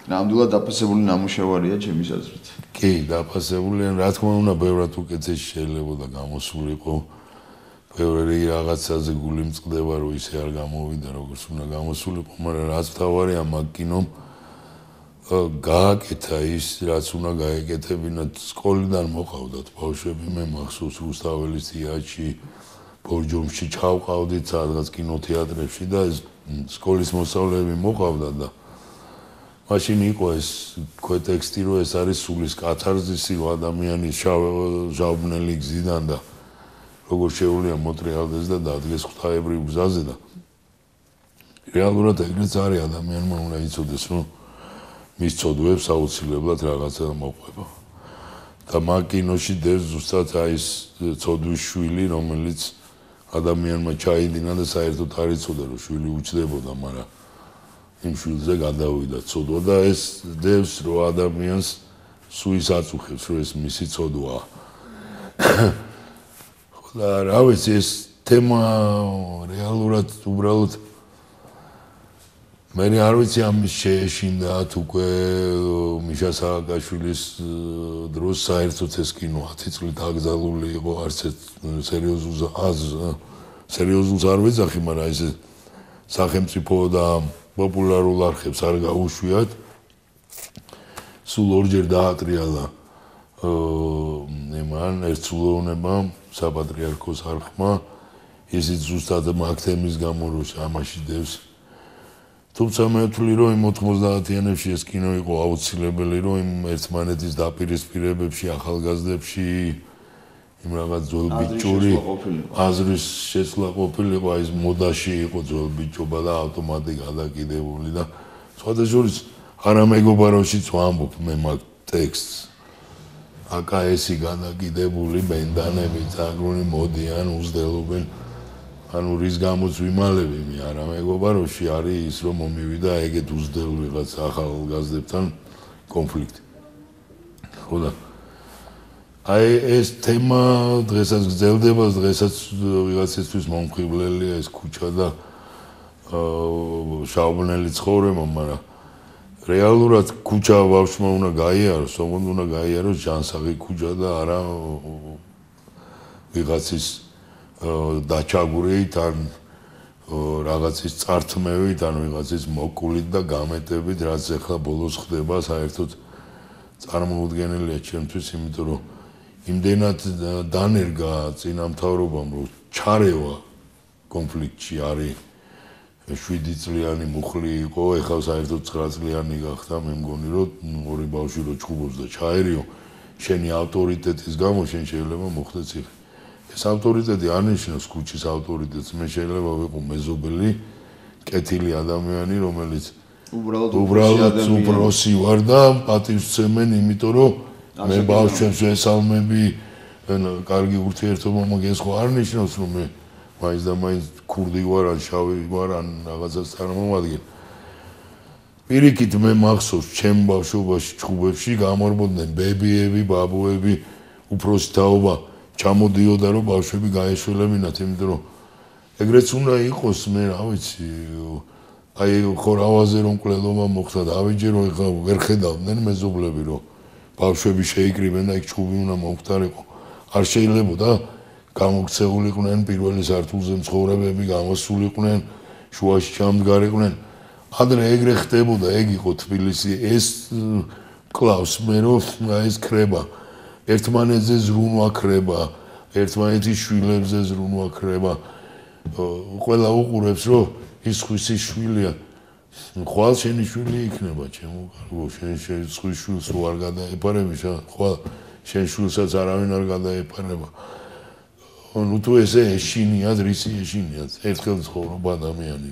ნამდვილად დაფასებული ნამუშევარია ჩემი აზრით. კი, დაფასებული, რა თქმა უნდა, ბევრად უკეთესი შეიძლებოდა გამოსულიყო. ბევრი რაღაცაზე გული მწყდება, რომ ისე არ გამოვიდა, როგორც უნდა გამოსულიყო, მაგრამ რაც თავარია მაგ კინომ გააკეთა ის, რაც უნდა გაეკეთებინათ. სკოლიდან მოყავდათ ბავშვები, მე მახსოვს რუსთაველის თეატრში, ბორჯომში ჩავყავდით სადღაც კინოთეატრებში და ეს სკოლის მოსწავლეები მოყავდათ და მაშინ იყო ეს ქვეტექსტი, რომ ეს არის სულის კათარზისი ადამიანის შავბნელი გზიდან და როგორ შეუძლია მოტრიალდეს და დადგეს ღვთაებრივ გზაზე და რეალურად ეგრეც არის ადამიანმა უნდა იცოდეს, რომ მის ცოდვებს აუცილებლად რაღაცა მოყვება. და მაგ კინოში დევს ზუსტად აი ეს ცოდვის შვილი, რომელიც ადამიანმა ჩაიდინა და საერთოდ არ იცოდა, რომ შვილი უჩდებოდა, მაგრამ იმ შვილზე გადავიდა ცოდვა და ეს დევს, რომ ადამიანს სუის აწუხებს, რომ ეს მისი ცოდვაა. და რა ვიცი, ეს თემა რეალურად უბრალოდ მე არ ვიცი ამის შეეშინდა უკვე მიშა სააკაშვილის დროს საერთოდ ეს კინო 10 წლით აკრძალული იყო, არც ერთ სერიოზულს არ ვეძახი, მაგრამ ეს სახელმწიფო და პოპულარულ არხებს არ გაუშვიათ. სულ ორჯერ დაატრიალა მან ერთსულოვნებამ საპატრიარქოს არხმა, ისიც ზუსტად მაგ თემის გამო, რომ ამაში დევს. თუმცა მე ვთვლი, რომ იმ 90-იანებში ეს კინო იყო აუცილებელი, რომ იმ ერთმანეთის დაპირისპირებებში, ახალგაზრდებში იმ რაღაც ძველ ბიჭური აზრის შეცვლა ყოფილიყო, აი ეს მოდაში იყო ძველ ბიჭობა და ავტომატი გადაკიდებული და სხვათა შორის არა მეგობაროშიც ვამბობ მე მაგ ტექსტს. აკაესი გადაკიდებული ბენდანები წაგრუნი მოდიან, უზდელობენ. ანუ რის გამოც ვიმალები მე არა მეგობაროში არის ის, რომ მომივიდა ეგეთ უზდელ ვიღაც ახალგაზრდებთან კონფლიქტი. ხო და აი ეს თემა დღესაც გრძელდება, დღესაც ვიღაცისთვის მომხიბლელია ეს ქუჩა და შავბნელი ცხოვრება, მაგრამ რეალურად ქუჩა ბავშვმა უნდა გაიაროს, ოღონდ უნდა გაიაროს ჯანსაღი ქუჩა და არა ვიღაცის დაჩაგვრით ან რაღაცის წართმევით, ან ვიღაცის მოკულით და გამეტებით, რაც ახლა ბოლოს ხდება, საერთოდ წარმოუდგენელია ჩემთვის, იმიტომ რომ იმდენად დანერგა წინამთავრობამ, რომ ჩარევა კონფლიქტში არის 7 წლიანი მუხლი იყო, ეხლა საერთოდ 9 წლიანი გახდა, მე მგონი, რომ ორი ბავშვი რო ჩხუბობს და ჩაერიო, შენი ავტორიტეტის გამო შენ შეიძლება მოხდეს იხი. ეს ავტორიტეტი არ ნიშნავს ქუჩის ავტორიტეტს, მე შეიძლება ვიყო მეზობელი, კეთილი ადამიანი, რომელიც უბრალოდ უფროსი ვარ და პატივსცემენ, იმიტომ რომ მე ბავშვებს ვესალმები, კარგი ურთიერთობა მაგას ხო არ ნიშნავს, რომ მე მაინც და მაინც ქურდი ვარ, ან შავი ვარ, ან რაღაცას წარმოვადგენ. პირიქით მე მახსოვს, ჩემ ბავშვობაში ჩხუბებში გამორბოდნენ ბებიები, ბაბუები, უფროსი თაობა ჩამოდიოდა, რომ ბავშვები გაეშველებინათ, იმიტომ რომ ეგრეც უნდა იყოს, მე რა ვიცი, აი ხორავაზე რომ მკვლელობა მოხდა და ავიჯერო, ეხლა ვერ ხედავდნენ მეზობლები, რომ ბავშვები შეიკრიბენ და იქ ჩხუბი უნდა მომხდარიყო. არ შეიძლებოდა გამოქცეულიყვნენ პირველი სართულზე მცხოვრებები, გამოსულიყვნენ, შუაში ჩამდგარიყვნენ. ადრე ეგრე ხდებოდა, ეგ იყო თბილისი, ეს კლავს მე რომ ეს ქრება. ერთმანეთზე ზრუნვა ქრება, ერთმანეთის შვილებზე ზრუნვა ქრება. ყველა უყურებს, რომ ის ხვისი შვილია. ხვალ შენი შვილი იქნება, ჩემო კარგო, შენ სხვის შვილს რო არ გადაეპარები, ხვალ შენ შვილსაც არავინ არ გადაეპარება. ნუ თუ ესე ეშინიათ, რისი ეშინიათ, ერთხელ ცხოვრობა ადამიანი.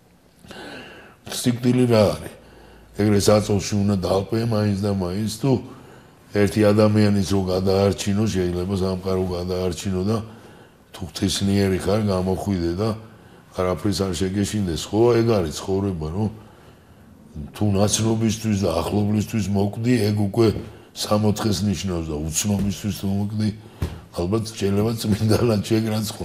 სიკვდილი რა არის? ეგრე საწოლში უნდა დაალპე მაინც და მაინც თუ ერთი ადამიანის რო გადაარჩინო, შეიძლება სამყარო გადაარჩინო და თუ ღვთისმიერი ხარ, გამოხვიდე და არაფრის არ შეგეშინდეს, ხო, ეგ არის ცხოვრება, რომ თუ ნაცნობისთვის და ახლობლისთვის მოკვდი, ეგ უკვე სამოთხეს ნიშნავს და უცნობისთვის თუ მოკვდი, ალბათ შეიძლება წმინდანად შეგრაცხო.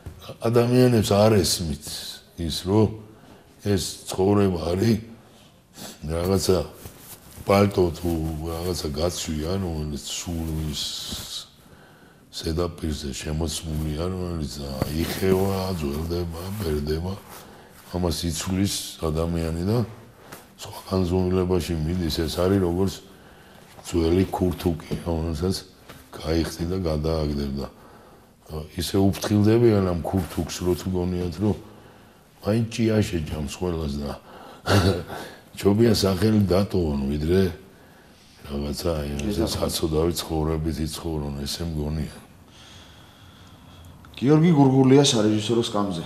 ადამიანებს არ ესმით ის, რომ ეს ცხოვრება არის რაღაცა პალტო თუ რაღაცა გაცვია, რომელიც სულის ზედაპირზე შემოცმულია, რომელიც იხევა, ძველდება, ბერდება. ამას იცვლის ადამიანი და სხვა განზომილებაში მიდის, ეს არის როგორც ძველი ქურთუკი, რომელსაც გაიხდი და გადააგდებდა. ისე უფრთხილდებიან ამ ქურთუკს, რო თუ გონიათ, რომ აი ჭია შეჯამს ყველას და ჯობია სახელი დატოვონ, ვიდრე რაღაცა ეს საცოდავი ცხოვრებით იცხოვრონ, ესე მგონია. გიორგი გურგულია სარეჟისორო სკამზე.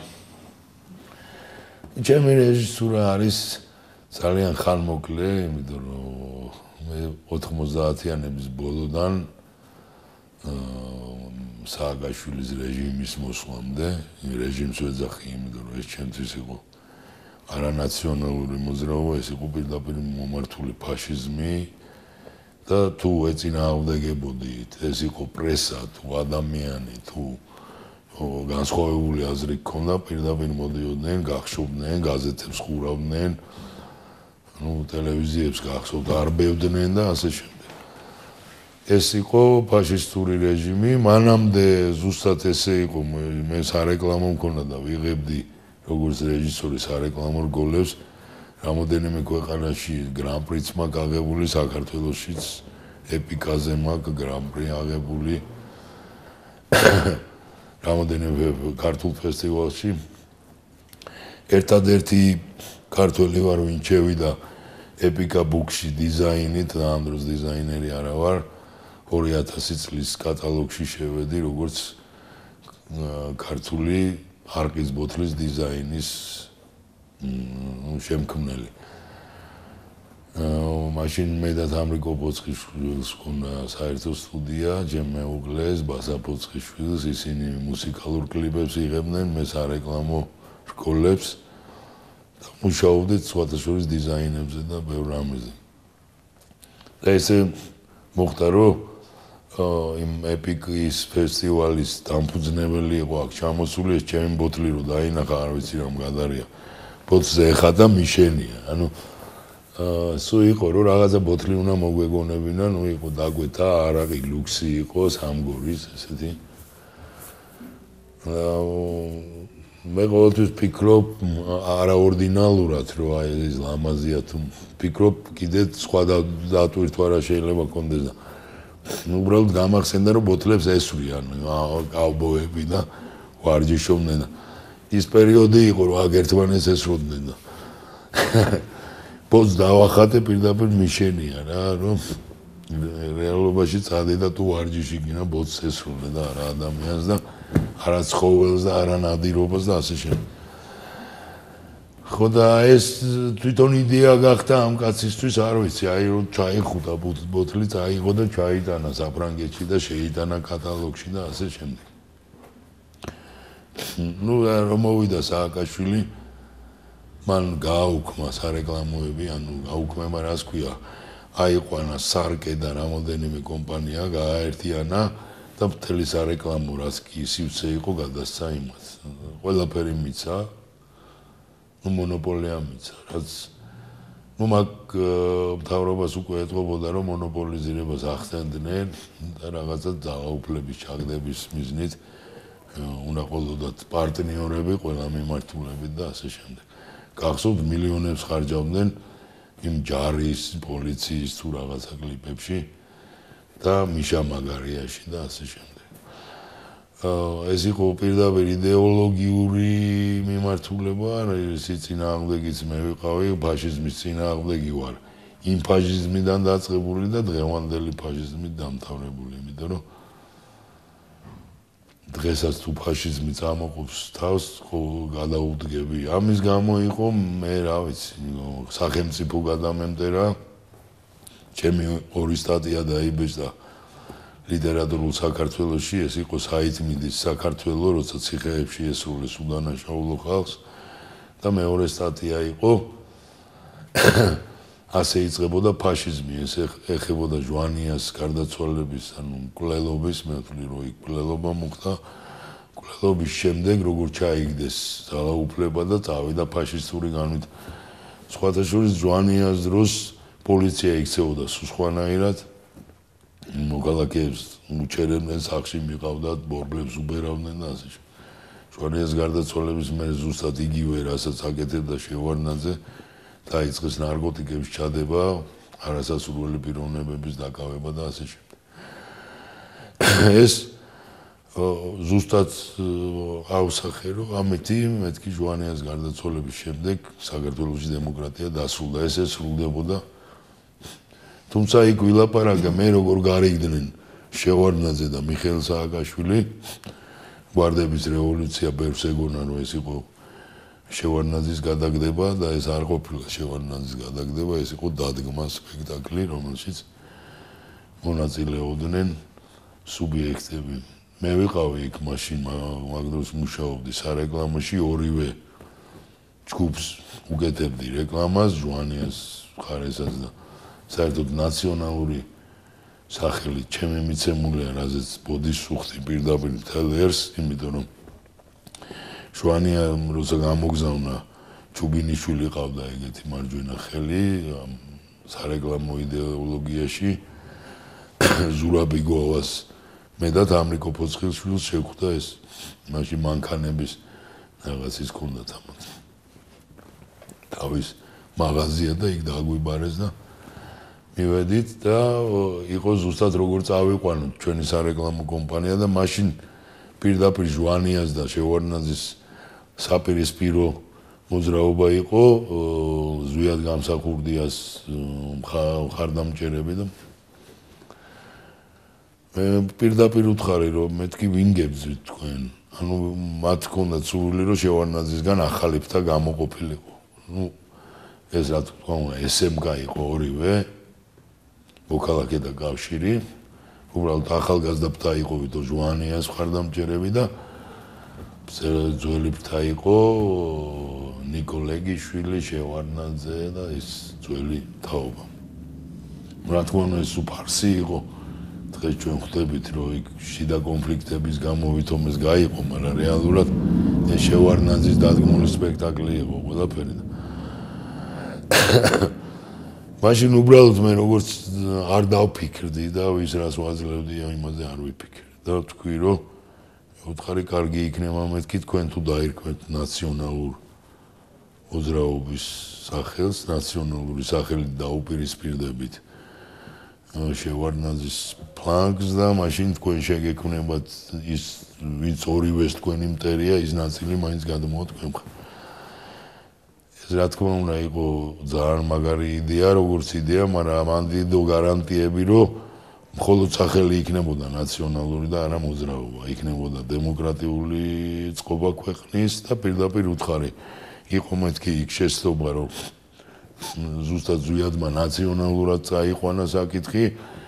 ჩემი რეჟისურა არის ძალიან ხანმოკლე, იმიტომ რომ მე 90-იანების ბოლოდან სააკაშვილის რეჟიმის მოსვლამდე, რეჟიმს ვეძახი, იმიტომ რომ ეს ჩემთვის იყო არანაციონალური მოძრაობა, ეს იყო პირდაპირ მომართული ფაშიზმი და თუ ეწინააღმდეგებოდით, ეს იყო პრესა, თუ ადამიანი, თუ განსხვავებული აზრი გქონდა, პირდაპირ მოდიოდნენ, გახშობდნენ, გაზეთებს ხურავდნენ, ტელევიზიებს გახსოვთ, არბევდნენ და ასე შემდეგ. ეს იყო ფაშისტური რეჟიმი, მანამდე ზუსტად ესე იყო, მე სარეკლამო მქონდა და ვიღებდი როგორც რეჟისორი სარეკლამო რგოლებს, რამოდენიმე ქვეყანაში გრან-პრიც მაქვს აღებული, საქართველოშიც ეპიკაზე მაქვს გრან-პრი აღებული. რამოდენიმე ქართულ ფესტივალში. ერთადერთი ქართველი ვარ, ვინ შევიდა ეპიკა ბუქში დიზაინით და ამ დროს დიზაინერი არა ვარ. 2000 წლის კატალოგში შევედი როგორც ქართული არყის ბოთლის დიზაინის შემქმნელი. მაშინ მე და თამრიკო პოცხიშვილს ჰქონდა საერთო სტუდია, ჯემ მეუღლეს, ბასა პოცხიშვილს, ისინი მუსიკალურ კლიპებს იღებდნენ, მე სარეკლამო რგოლებს და მუშაობდით სხვათა შორის დიზაინებზე და ბევრ რამეზე. და ესე მოხდა, რომ იმ ეპიკის ფესტივალის დამფუძნებელი იყო აქ ჩამოსული ეს ჩემი ბოთლი რო დაინახა, არ ვიცი რამ გადარია. ბოთლზე ეხადა მიშენია. ანუ სულ იყო რომ რაღაცა ბოთლი უნდა მოგვეგონებინა, ნუ იყო დაგვეთა არაყი ლუქსი იყო სამგორის ესეთი. მე ყოველთვის ფიქრობ არაორდინალურად რომ აი ეს ლამაზია თუ ფიქრობ კიდე სხვა დატვირთვა შეიძლება კონდეს და უბრალოდ გამახსენდა რომ ბოთლებს ესვრიან კაუბოები და ვარჯიშობდნენ და ის პერიოდი იყო რომ აქ ერთმანეთს ესროდნენ და ბოთს დავახატე პირდაპირ მიშენია რა რომ რეალობაში წადე და თუ ვარჯიში გინა ბოთს ესროლე და არა ადამიანს და არა ცხოველს და არა ნადირობას და ასე შემდეგ. ხო და ეს თვითონ იდეა გახდა ამ კაცისთვის, არ ვიცი, აი რომ ჩაიხუტა ბოთლი, წაიღო და ჩაიტანა საფრანგეთში და შეიტანა კატალოგში და ასე შემდეგ. ნუ რომ მოვიდა სააკაშვილი, მან გააუქმა სარეკლამოები, ანუ გააუქმება რას ქვია, აიყვანა სარკე და რამოდენიმე კომპანია გააერთიანა და მთელი სარეკლამო რაც კი სივცე იყო გადასცა იმას. ყველაფერი მიცა მონოპოლია მიცა, რაც მაგ მთავრობას უკვე ეტყობოდა, რომ მონოპოლიზირებას ახდენდნენ და რაღაცა ძალაუფლების ჩაგდების მიზნით უნდა ყოლოდათ პარტნიორები, ყველა მიმართულებით და ასე შემდეგ. გახსოვთ მილიონებს ხარჯავდნენ იმ ჯარის, პოლიციის თუ რაღაცა კლიპებში და მიშა მაგარიაში და ასე შემდეგ. ეს იყო პირდაპირ იდეოლოგიური მიმართულება, ისიც წინააღმდეგიც მე ვიყავი, ფაშიზმის წინააღმდეგი ვარ. იმ ფაშიზმიდან დაწყებული და დღევანდელი ფაშიზმით დამთავრებული, იმიტომ რომ დღესაც თუ ფაშიზმი წამოყოფს თავს, გადაუდგები. ამის გამო იყო მე რა ვიცი, სახელმწიფო გადამემტერა, ჩემი ორი სტატია დაიბეჭდა ლიტერატურულ საქართველოში, ეს იყო საითმიდის საქართველო, როცა ციხეებში ესრულეს უდანაშაულო ხალხს და მეორე სტატია იყო ასე იწყებოდა ფაშიზმი, ეს ეხებოდა ჟვანიას გარდაცვალების, ანუ მკვლელობის, მე ვთვლი რომ იქ მკვლელობა მოხდა, მკვლელობის შემდეგ როგორ ჩაიგდეს ძალაუფლება და წავიდა ფაშისტური განვითარება. სხვათა შორის ჯვანიას დროს პოლიცია იქცეოდა სხვანაირად მოქალაქეებს უჩერებდნენ სახლში მიყავდათ ბორბლებს უბერავდნენ და ასე ჯვანიას გარდაცვალების მერე ზუსტად იგივე რასაც აკეთებდა შევარდნაძე დაიწყეს ნარკოტიკების ჩადება არასასურველი პიროვნებების დაკავება და ასე შემდეგ ეს ზუსტად ავსახე რომ ამეთი მეთქი ჯვანიას გარდაცვალების შემდეგ საქართველოში დემოკრატია დასრულდა ეს სრულდებოდა თუმცა იქ ვილაპარაკა მე როგორ გარიგდნენ შევარდნაძე და მიხეილ სააკაშვილი გვარდების რევოლუცია ბევრს ეგონა რომ ეს იყო შევარდნაძის გადაგდება და ეს არ ყოფილა შევარდნაძის გადაგდება ეს იყო დადგმა სპექტაკლი რომელშიც მონაწილეობდნენ სუბიექტები მე ვიყავი იქ მაშინ მაგ დროს მუშაობდი სარეკლამოში ორივე ჯგუფს უკეთებდი რეკლამას ჯვანიას მხარესაც და საერთოდ ნაციონალური სახელი ჩემი მიცემულია რაზეც ბოდის სუხტი პირდაპირ მთელ ერს იმიტომ რომ შვანია როცა გამოგზავნა ჩუბინიშვილი ყავდა ეგეთი მარჯვენა ხელი სარეკლამო იდეოლოგიაში ზურაბი გოვას მე და ამრიკო ფოცხილშვილს შეხვდა ეს მაშინ მანქანების რაღაც ის ქონდა თამათ თავის მაღაზია და იქ დაგვიბარეს და მივედით და იყო ზუსტად როგორ წავიყვანოთ ჩვენი სარეკლამო კომპანია და მაშინ პირდაპირ ჟვანიას და შევარდნაძის საპირისპირო მოძრაობა იყო ზვიად გამსახურდიას მხარდამჭერები და პირდაპირ უთხარი რომ მეთქი ვინ გებძვით თქვენ ანუ მათ ჰქონდათ სურვილი რომ შევარდნაძისგან ახალი ფთა გამოყოფილიყო ნუ ეს რა თქმა უნდა SMK იყო ორივე მოქალაქე და კავშირი უბრალოდ ახალგაზრდა ფთა იყო ვიდო ჟვანიას მხარდამჭერები და ძველი ფთა იყო ნიკოლეგიშვილი შევარდნაძე და ის ძველი თაობა რა თქმა უნდა ეს უფარსი იყო დღეს ჩვენ ხვდებით რომ იქ შიდა კონფლიქტების გამო ვითომეს გაიყო მაგრამ რეალურად ეს შევარდნაძის დადგმული სპექტაკლი იყო ყველაფერი მაშინ უბრალოდ მე როგორც არ დავფიქრდი და ვის რას ვაძლევდი იმაზე არ ვიფიქრე და ვთქვი რომ უთხარი კარგი იქნება მეთქი თქვენ თუ დაირქვეთ ნაციონალურ მოძრაობის სახელს ნაციონალური სახელით დაუპირისპირდებით შევარდნაძის ფლანგს და მაშინ თქვენ შეგექმნებათ ის ვინც ორივეს თქვენი მტერია ის ნაწილი მაინც გადმოვა თქვენ ეს რა თქმა უნდა იყო ძალიან მაგარი იდეა როგორც იდეა მაგრამ ამან დიდო გარანტიები რომ მხოლოდ სახელი იქნებოდა ნაციონალური და არა მოძრაობა იქნებოდა დემოკრატიული წყობა ქვეყნის და პირდაპირ უთხარი იყო მეთქი იქ შესწობა რომ ზუსტად ზვიადმა ნაციონალურად წაიყვანა საკითხი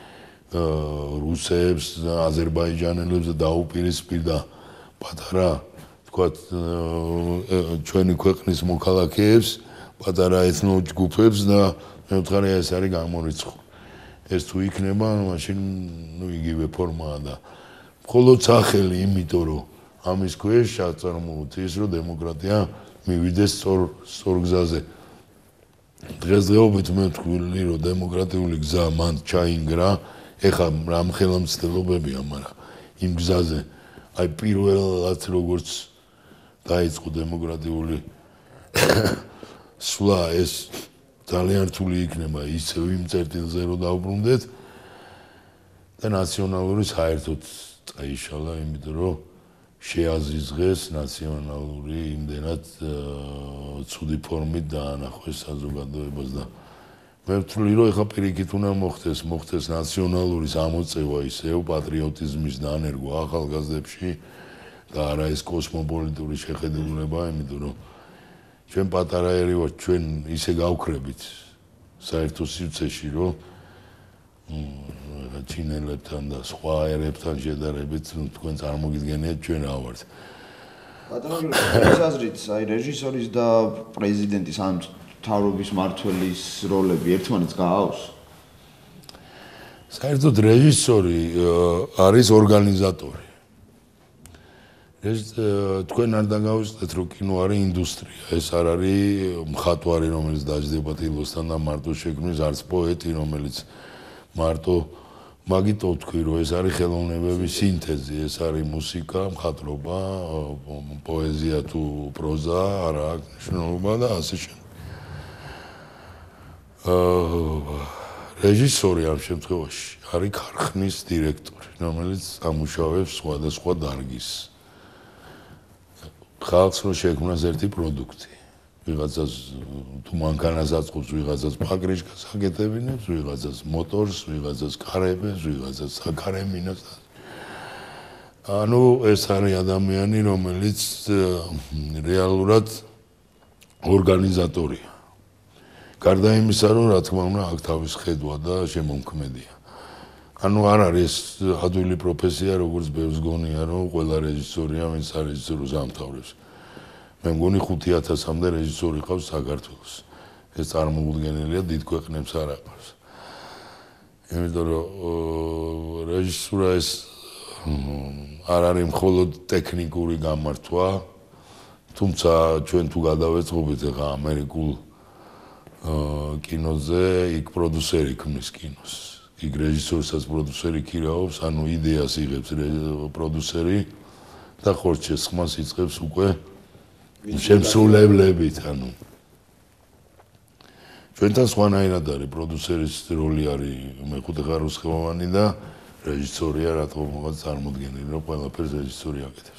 რუსებს აზერბაიჯანელებს დაუპირისპირდა პატარა თქვათ ჩვენი ქვეყნის მოქალაქეებს პატარა ეთნო ჯგუფებს და მე ვთქვი ეს არის გამორიცხვა ეს თუ იქნება მაშინ ნუ იგივე ფორმაა და მხოლოდ სახელი იმიტომ რომ ამის ქვეშ აწარმოოთ ის რომ დემოკრატია მივიდეს სწორ გზაზე დღესდღეობით მე ვთქვი რომ დემოკრატიული გზა მან ჩაინგრა ეხლა რამ ხელმძღვანელობებია მაგრამ იმ გზაზე აი პირველად როგორც დაიწყო დემოკრატიული სვლა ეს ძალიან რთული იქნება ისევ იმ წერტილზე რომ დავბრუნდეთ და ნაციონალური საერთოდ წაიშალა იმიტომ რომ შეაზრიზღეს ნაციონალური იმდენად ცუდი ფორმით დაანახოს საზოგადოებას და მე ვთვლი რომ ეხლა პირიქით უნდა მოხდეს ნაციონალური ამოწევა ისევ პატრიოტიზმის დანერგვა ახალგაზრდებში და არა ეს კოსმოპოლიტური შეხედულება იმიტომ რომ ჩვენ პატარა ერი ვართ ჩვენ ისე გავქრებით საერთო სივრცეში რომ ჩინელებთან და სხვა ერებთან შედარებით თქვენ წარმოგიდგენიათ ჩვენ რა ვართ ბატონო აზრით აი რეჟისორის და პრეზიდენტის ან მთავრობის მმართველის როლები ერთმანეთს გააქვს საერთოდ რეჟისორი არის ორგანიზატორი ეს თქვენ არ დაგავიწყდეთ რომ კინო არის ინდუსტრია, ეს არ არის მხატვარი რომელიც დაждდება ტილოსთან და მარტო შექმნის არც პოეტი რომელიც მარტო მაგითო თქვი რომ ეს არის ხელოვნებების სინთეზი, ეს არის მუსიკა, მხატვრობა, პოეზია თუ პროზა, არა აქვს მნიშვნელობა და ასე შემდეგ. რეჟისორი ამ შემთხვევაში არის ქარხნის დირექტორი, რომელიც ამუშავებს სხვადასხვა დარგის ხალხს რო შექმნას ერთი პროდუქტი. ვიღაცას თუ მანქანას აწყობს, ვიღაცას ფაბრიკას აკეთებინებს, ვიღაცას მოტორს, ვიღაცას კარებს, ვიღაცას საკარემინოს. ანუ ეს არის ადამიანი, რომელიც რეალურად ორგანიზატორია. გარდა იმისა, რომ რა თქმა უნდა, აქ თავის ხედვა და შემომქმედია. ანუ არ არის ადვილი პროფესია, როგორც ბევრს გონია, რომ ყველა რეჟისორია, ვინც არის რეჟისორს ამთავრებს. მე მგონი 5000-მდე რეჟისორი ყავს საქართველოს. ეს წარმოუდგენელია დიდ ქვეყნებს არ აქვს. იმიტომ რომ რეჟისურა ეს არ არის მხოლოდ ტექნიკური გამართვა, თუმცა ჩვენ თუ გადავეწყობით ახლა ამერიკულ კინოზე, იქ პროდიუსერი ქმნის კინოს. იქ რეჟისორსაც პროდიუსერი ქირაობს, ანუ იდეას იღებს პროდიუსერი და ხორცშეს ხმას იწყებს უკვე შემსრულებლებით, ანუ ჩვენთან სხვანაირად არის პროდიუსერის როლი არის მეხუთე ხარისხოვანი და რეჟისორია რატომ წარმოდგენილი, რომ ყველაფერს რეჟისორი აკეთებს.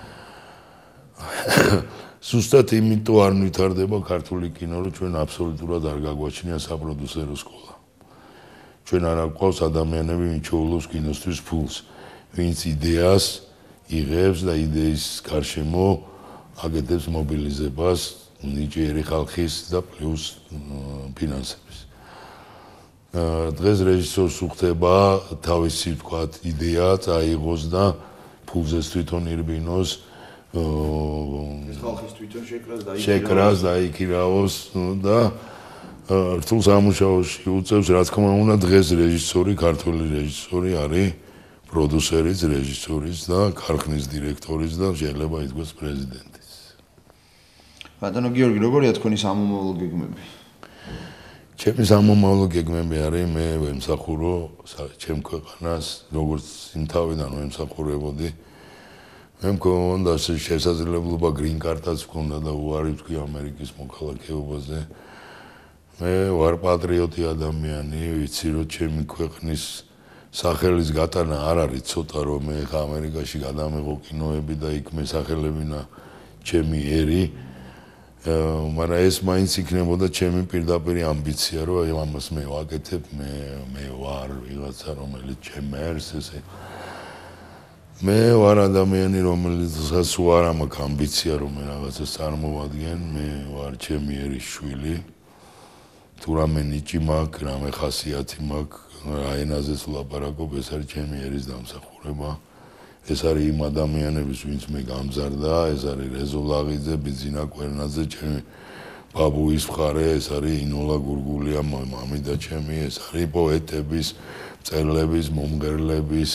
Sustat იმიტომ არ ვითარდება ქართული კინო, რომ ჩვენ აბსოლუტურად არ გაგვაჩნია საპროდიუსერო სკოლა. ჩვენ არ გვყავს ადამიანები, ვინც შეულობს კინოსთვის ფულს, ვინც იდეას იღებს და იდეის გარშემო აკეთებს მობილიზებას ნიჭიერი ხალხის და პლუს ფინანსების. დღეს რეჟისორს უხდება თავისი ვთქვათ იდეა წაიღოს და ფულზეს თვითონ ირბინოს ხალხის თვითონ შეკრას დაიქირაოს და რთულ სამუშაოში უწევს, რა თქმა უნდა, დღეს რეჟისორი, ქართული რეჟისორი არის პროდიუსერის, რეჟისორის და ქარხნის დირექტორის და შეიძლება ითქვას პრეზიდენტის. ბატონო გიორგი, როგორია თქვენი სამომავლო გეგმები? ჩემი სამომავლო გეგმები არის მე ვემსახურო ჩემ ქვეყანას, როგორც იმ თავიდან ვემსახურებოდი. მე მქონდა შესაძლებლობა green card-აც მქონდა და უარი ვთქვი ამერიკის მოქალაქეობაზე. მე ვარ პატრიოტი ადამიანი, ვიცი რომ ჩემი ქვეყნის სახელის გატანა არ არის ცოტა, რომ მე ხა ამერიკაში გადამეღო კინოები და იქ მესახელებინა ჩემი ერი. მაგრამ ეს მაინც იქნებოდა ჩემი პირდაპირი ამბიცია, რომ აი ამას მე ვაკეთებ, მე ვარ ვიღაცა, რომელიც ჩემს ესე მე ვარ ადამიანი, რომელსაც უარ ამაქვს ამბიცია, რომ მე რაღაცას წარმოვადგენ, მე ვარ ჩემი ერის შვილი. თუ რამე ნიჭი მაქვს, რამე ხასიათი მაქვს, რა ენაზეც ვლაპარაკობ, ეს არის ჩემი ერის დამსახურება. ეს არის იმ ადამიანების, ვინც მე გამზარდა, ეს არის რეზო ლაღიძე, ბიძინა კვერნაძე, ჩემი ბაბუის მხარე, ეს არის ინოლა გურგულია, მამიდა ჩემი, ეს არის პოეტების, მწერლების, მომღერლების,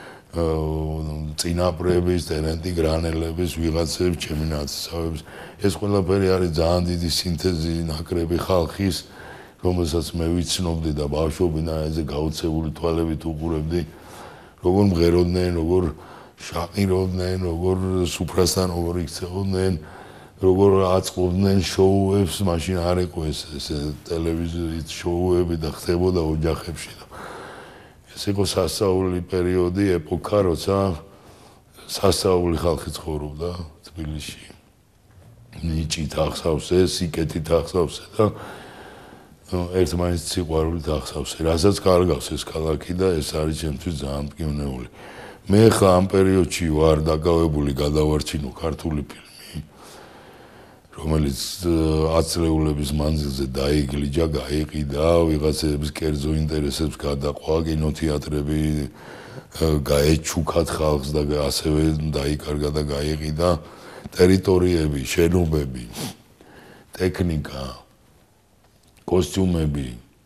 წინაპრების, ტენენტი გრანელების, ვიღაცების, ჩემი ნაცისავების. ეს ყველაფერი არის ძალიან დიდი სინთეზი, ნაკრები ხალხის, რომელსაც მე ვიცნობდი და ბავშვობიდან ესე გაუცებული თვალებით უყურებდი, როგორ მღეროდნენ, როგორ შაყიროდნენ, როგორ სუფრასთან როგორ იქცეოდნენ, როგორ აწყობდნენ შოუებს, მაშინ არ იყო ეს ტელევიზიის შოუები და ხდებოდა ოჯახებში. ეს იყო სასწაული პერიოდი, ეპოქა, როცა სასწაული ხალხი ცხოვრობდა თბილისში. ნიჭით ახსავსე, სიკეთით ახსავსე და ერთმანეთის სიყვარულით ახსავსე. რასაც კარგავს ეს ქალაქი და ეს არის ჩემთვის ძალიან მტკივნეული. მე ხა ამ პერიოდში ვარ დაკავებული გადავარჩინო ქართული ფილმი, რომელიც 10 წლეულების მანძილზე დაიგლიჯა, გაიყიდა, ვიღაცების კერძო ინტერესებს გადაყვა, კინოთეატრები გაეჩუქათ ხალხს და ასევე დაიკარგა და გაიყიდა, ტერიტორიები, შენობები, ტექნიკა, კოსტიუმები,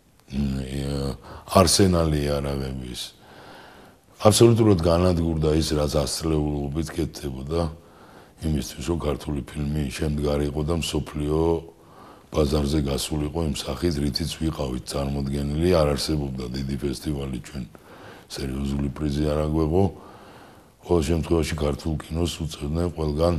არსენალი იარაღების აბსოლუტურად განადგურდა ის, რაც 10 წლეულობით კეთდებოდა. იმისთვის რომ ქართული ფილმი შემდგარი იყო და მსოფლიო ბაზარზე გასულიყო იმ სახით, რითიც ვიყავით წარმოდგენილი, არ არსებობდა დიდი ფესტივალი ჩვენ სერიოზული პრიზი არ აგვეღო. ყოველ შემთხვევაში ქართულ კინოს უწევდნენ ყველგან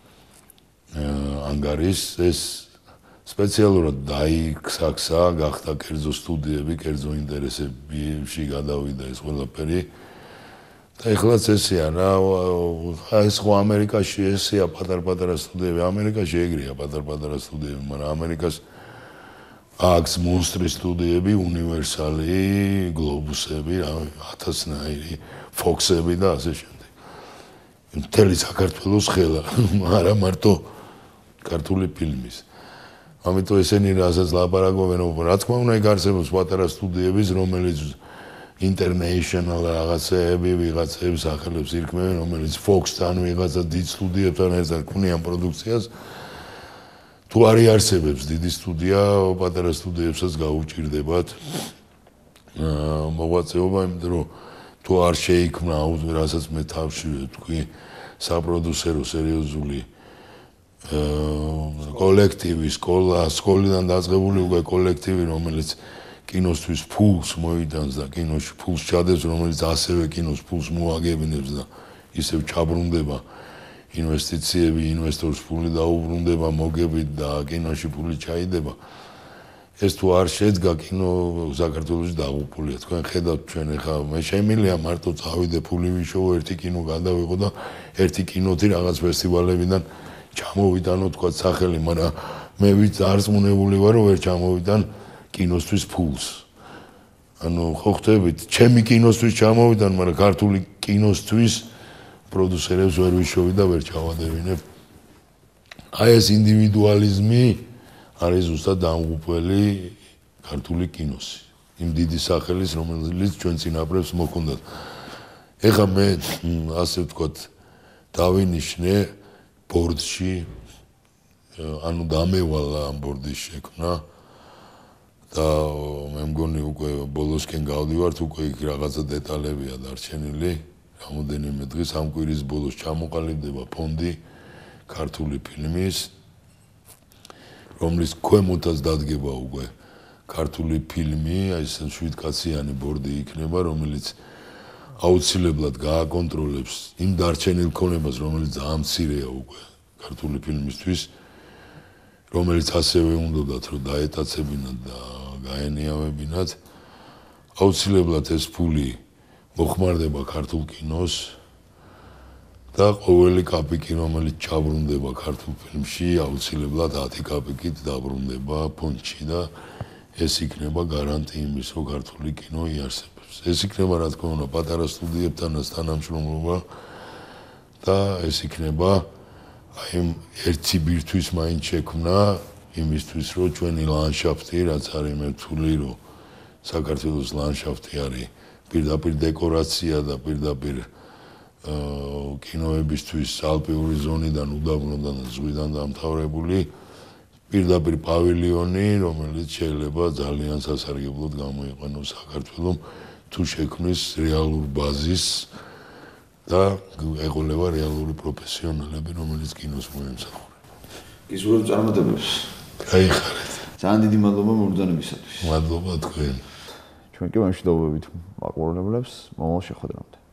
ანგარის ეს სპეციალურად დაიქსაქსა, გახდა კერძო სტუდიები, კერძო ინტერესებში გადავიდა ეს ყველაფერი. და ეხლაც ესეა რა, ეს ხო ამერიკაში ესეა პატარ-პატარა სტუდიები, ამერიკაში ეგრეა პატარ-პატარა სტუდიები, მაგრამ ამერიკას აქვს მონსტრი სტუდიები, უნივერსალი, გლობუსები, 1000-ნაირი, ფოქსები და ასე შემდეგ. მთელი საქართველოს ხელა, არა მარტო ქართული ფილმის. ამიტომ ესენი რასაც ლაპარაკობენ, რა თქმა უნდა, იქ არსებობს პატარა სტუდიების, რომელიც international რაღაცები, ვიღაცებს სახელებს ირქმევენ, რომელიც Fox-თან ვიღაცა დიდ სტუდიებთან ერთად ქმნიან პროდუქციას. თუ არ იარსებებს დიდი სტუდია, პატარა სტუდიებსაც გაუჭირდებათ მოღვაწეობა, იმიტომ რომ თუ არ შეიქმნა, რასაც მე თავშივე თქვი, საპროდუსერო სერიოზული კოლექტივი, სკოლიდან დაწყებული უკვე კოლექტივი, რომელიც კინოსთვის ფულს მოიტანს და კინოში ფულს ჩადებს, რომელიც ასევე კინოს ფულს მოაგებინებს და ისევ ჩაბრუნდება ინვესტიციები, ინვესტორს ფული დაუბრუნდება მოგებით და კინოში ფული ჩაიდება. ეს თუ არ შედგა კინო საქართველოში დაღუპულია. თქვენ ხედავთ ჩვენ ახლა მე შემილია მარტო წავიდე ფული ვიშოვო, ერთი კინო გადავიღო და ერთი კინოთი რაღაც ფესტივალებიდან ჩამოვიტანო თქვა სახელი, მაგრამ მე ვიც არწმუნებული ვარ, რომ ვერ ჩამოვიტან კინოსთვის ფულს. ანუ ხო ხვდებით, ჩემი კინოსთვის ჩამოვიდან, მაგრამ ქართული კინოსთვის პროდუსერებს ვერ ვიშოვი და ვერ ჩავადებინებ. აი ეს ინდივიდუალიზმი არის ზუსტად დამღუპველი ქართული კინოსი. იმ დიდი სახელის, რომელიც ჩვენ წინაპრებს მოქონდათ. ეხლა მე ასე ვთქვათ, დავინიშნე ბორდში, ანუ დამევალა ამ ბორდის შექმნა. და მე მგონი უკვე ბოლოსკენ გავდივართ, უკვე იქ რაღაცა დეტალებია დარჩენილი. რამოდენიმე დღის ამ კვირის ბოლოს ჩამოყალიბდება ფონდი ქართული ფილმის, რომლის ქვემოთაც დადგება უკვე ქართული ფილმი, აი ეს 7-კაციანი ბორდი იქნება, რომელიც აუცილებლად გააკონტროლებს იმ დარჩენილ ქონებას, რომელიც ძალიან მცირეა უკვე ქართული ფილმისთვის, რომელიც ასევე უნდათ რომ დაეტაცებინათ და გაენიავებინათ. აუცილებლად ეს ფული მოხმარდება ქართულ კინოს და ყოველი კაპიკი, რომელიც ჩაბრუნდება ქართულ ფილმში, აუცილებლად 10 კაპიკით დაბრუნდება ფონდში და ეს იქნება გარანტი იმის, რომ ქართული კინო იარსებებს. ეს იქნება, რა თქმა უნდა, პატარა სტუდიებთანაც თანამშრომლობა და ეს იქნება აი ერთი ბირთვის მაინც შექმნა იმისთვის, რომ ჩვენი ლანდშაფტი, რაც არის მე ვთვლი, რომ საქართველოს ლანდშაფტი არის პირდაპირ დეკორაცია და პირდაპირ კინოებისთვის ალპიური ზონიდან უდაბნოდან და ზღვიდან დამთავრებული პირდაპირ პავილიონი, რომელიც შეიძლება ძალიან სასარგებლოდ გამოიყენოს საქართველოს თუ შექმნის რეალურ ბაზისს და ეყოლება რეალური პროფესიონალები, რომელიც კინოს მოემსახურება. გისურვებთ წარმატებებს. გაიხარეთ. ძალიან დიდი მადლობა მოგზაურობისათვის. მადლობა თქვენ. ჩვენ კი ვამშვიდობებით მაყურებლებს მომავალ შეხვედრამდე.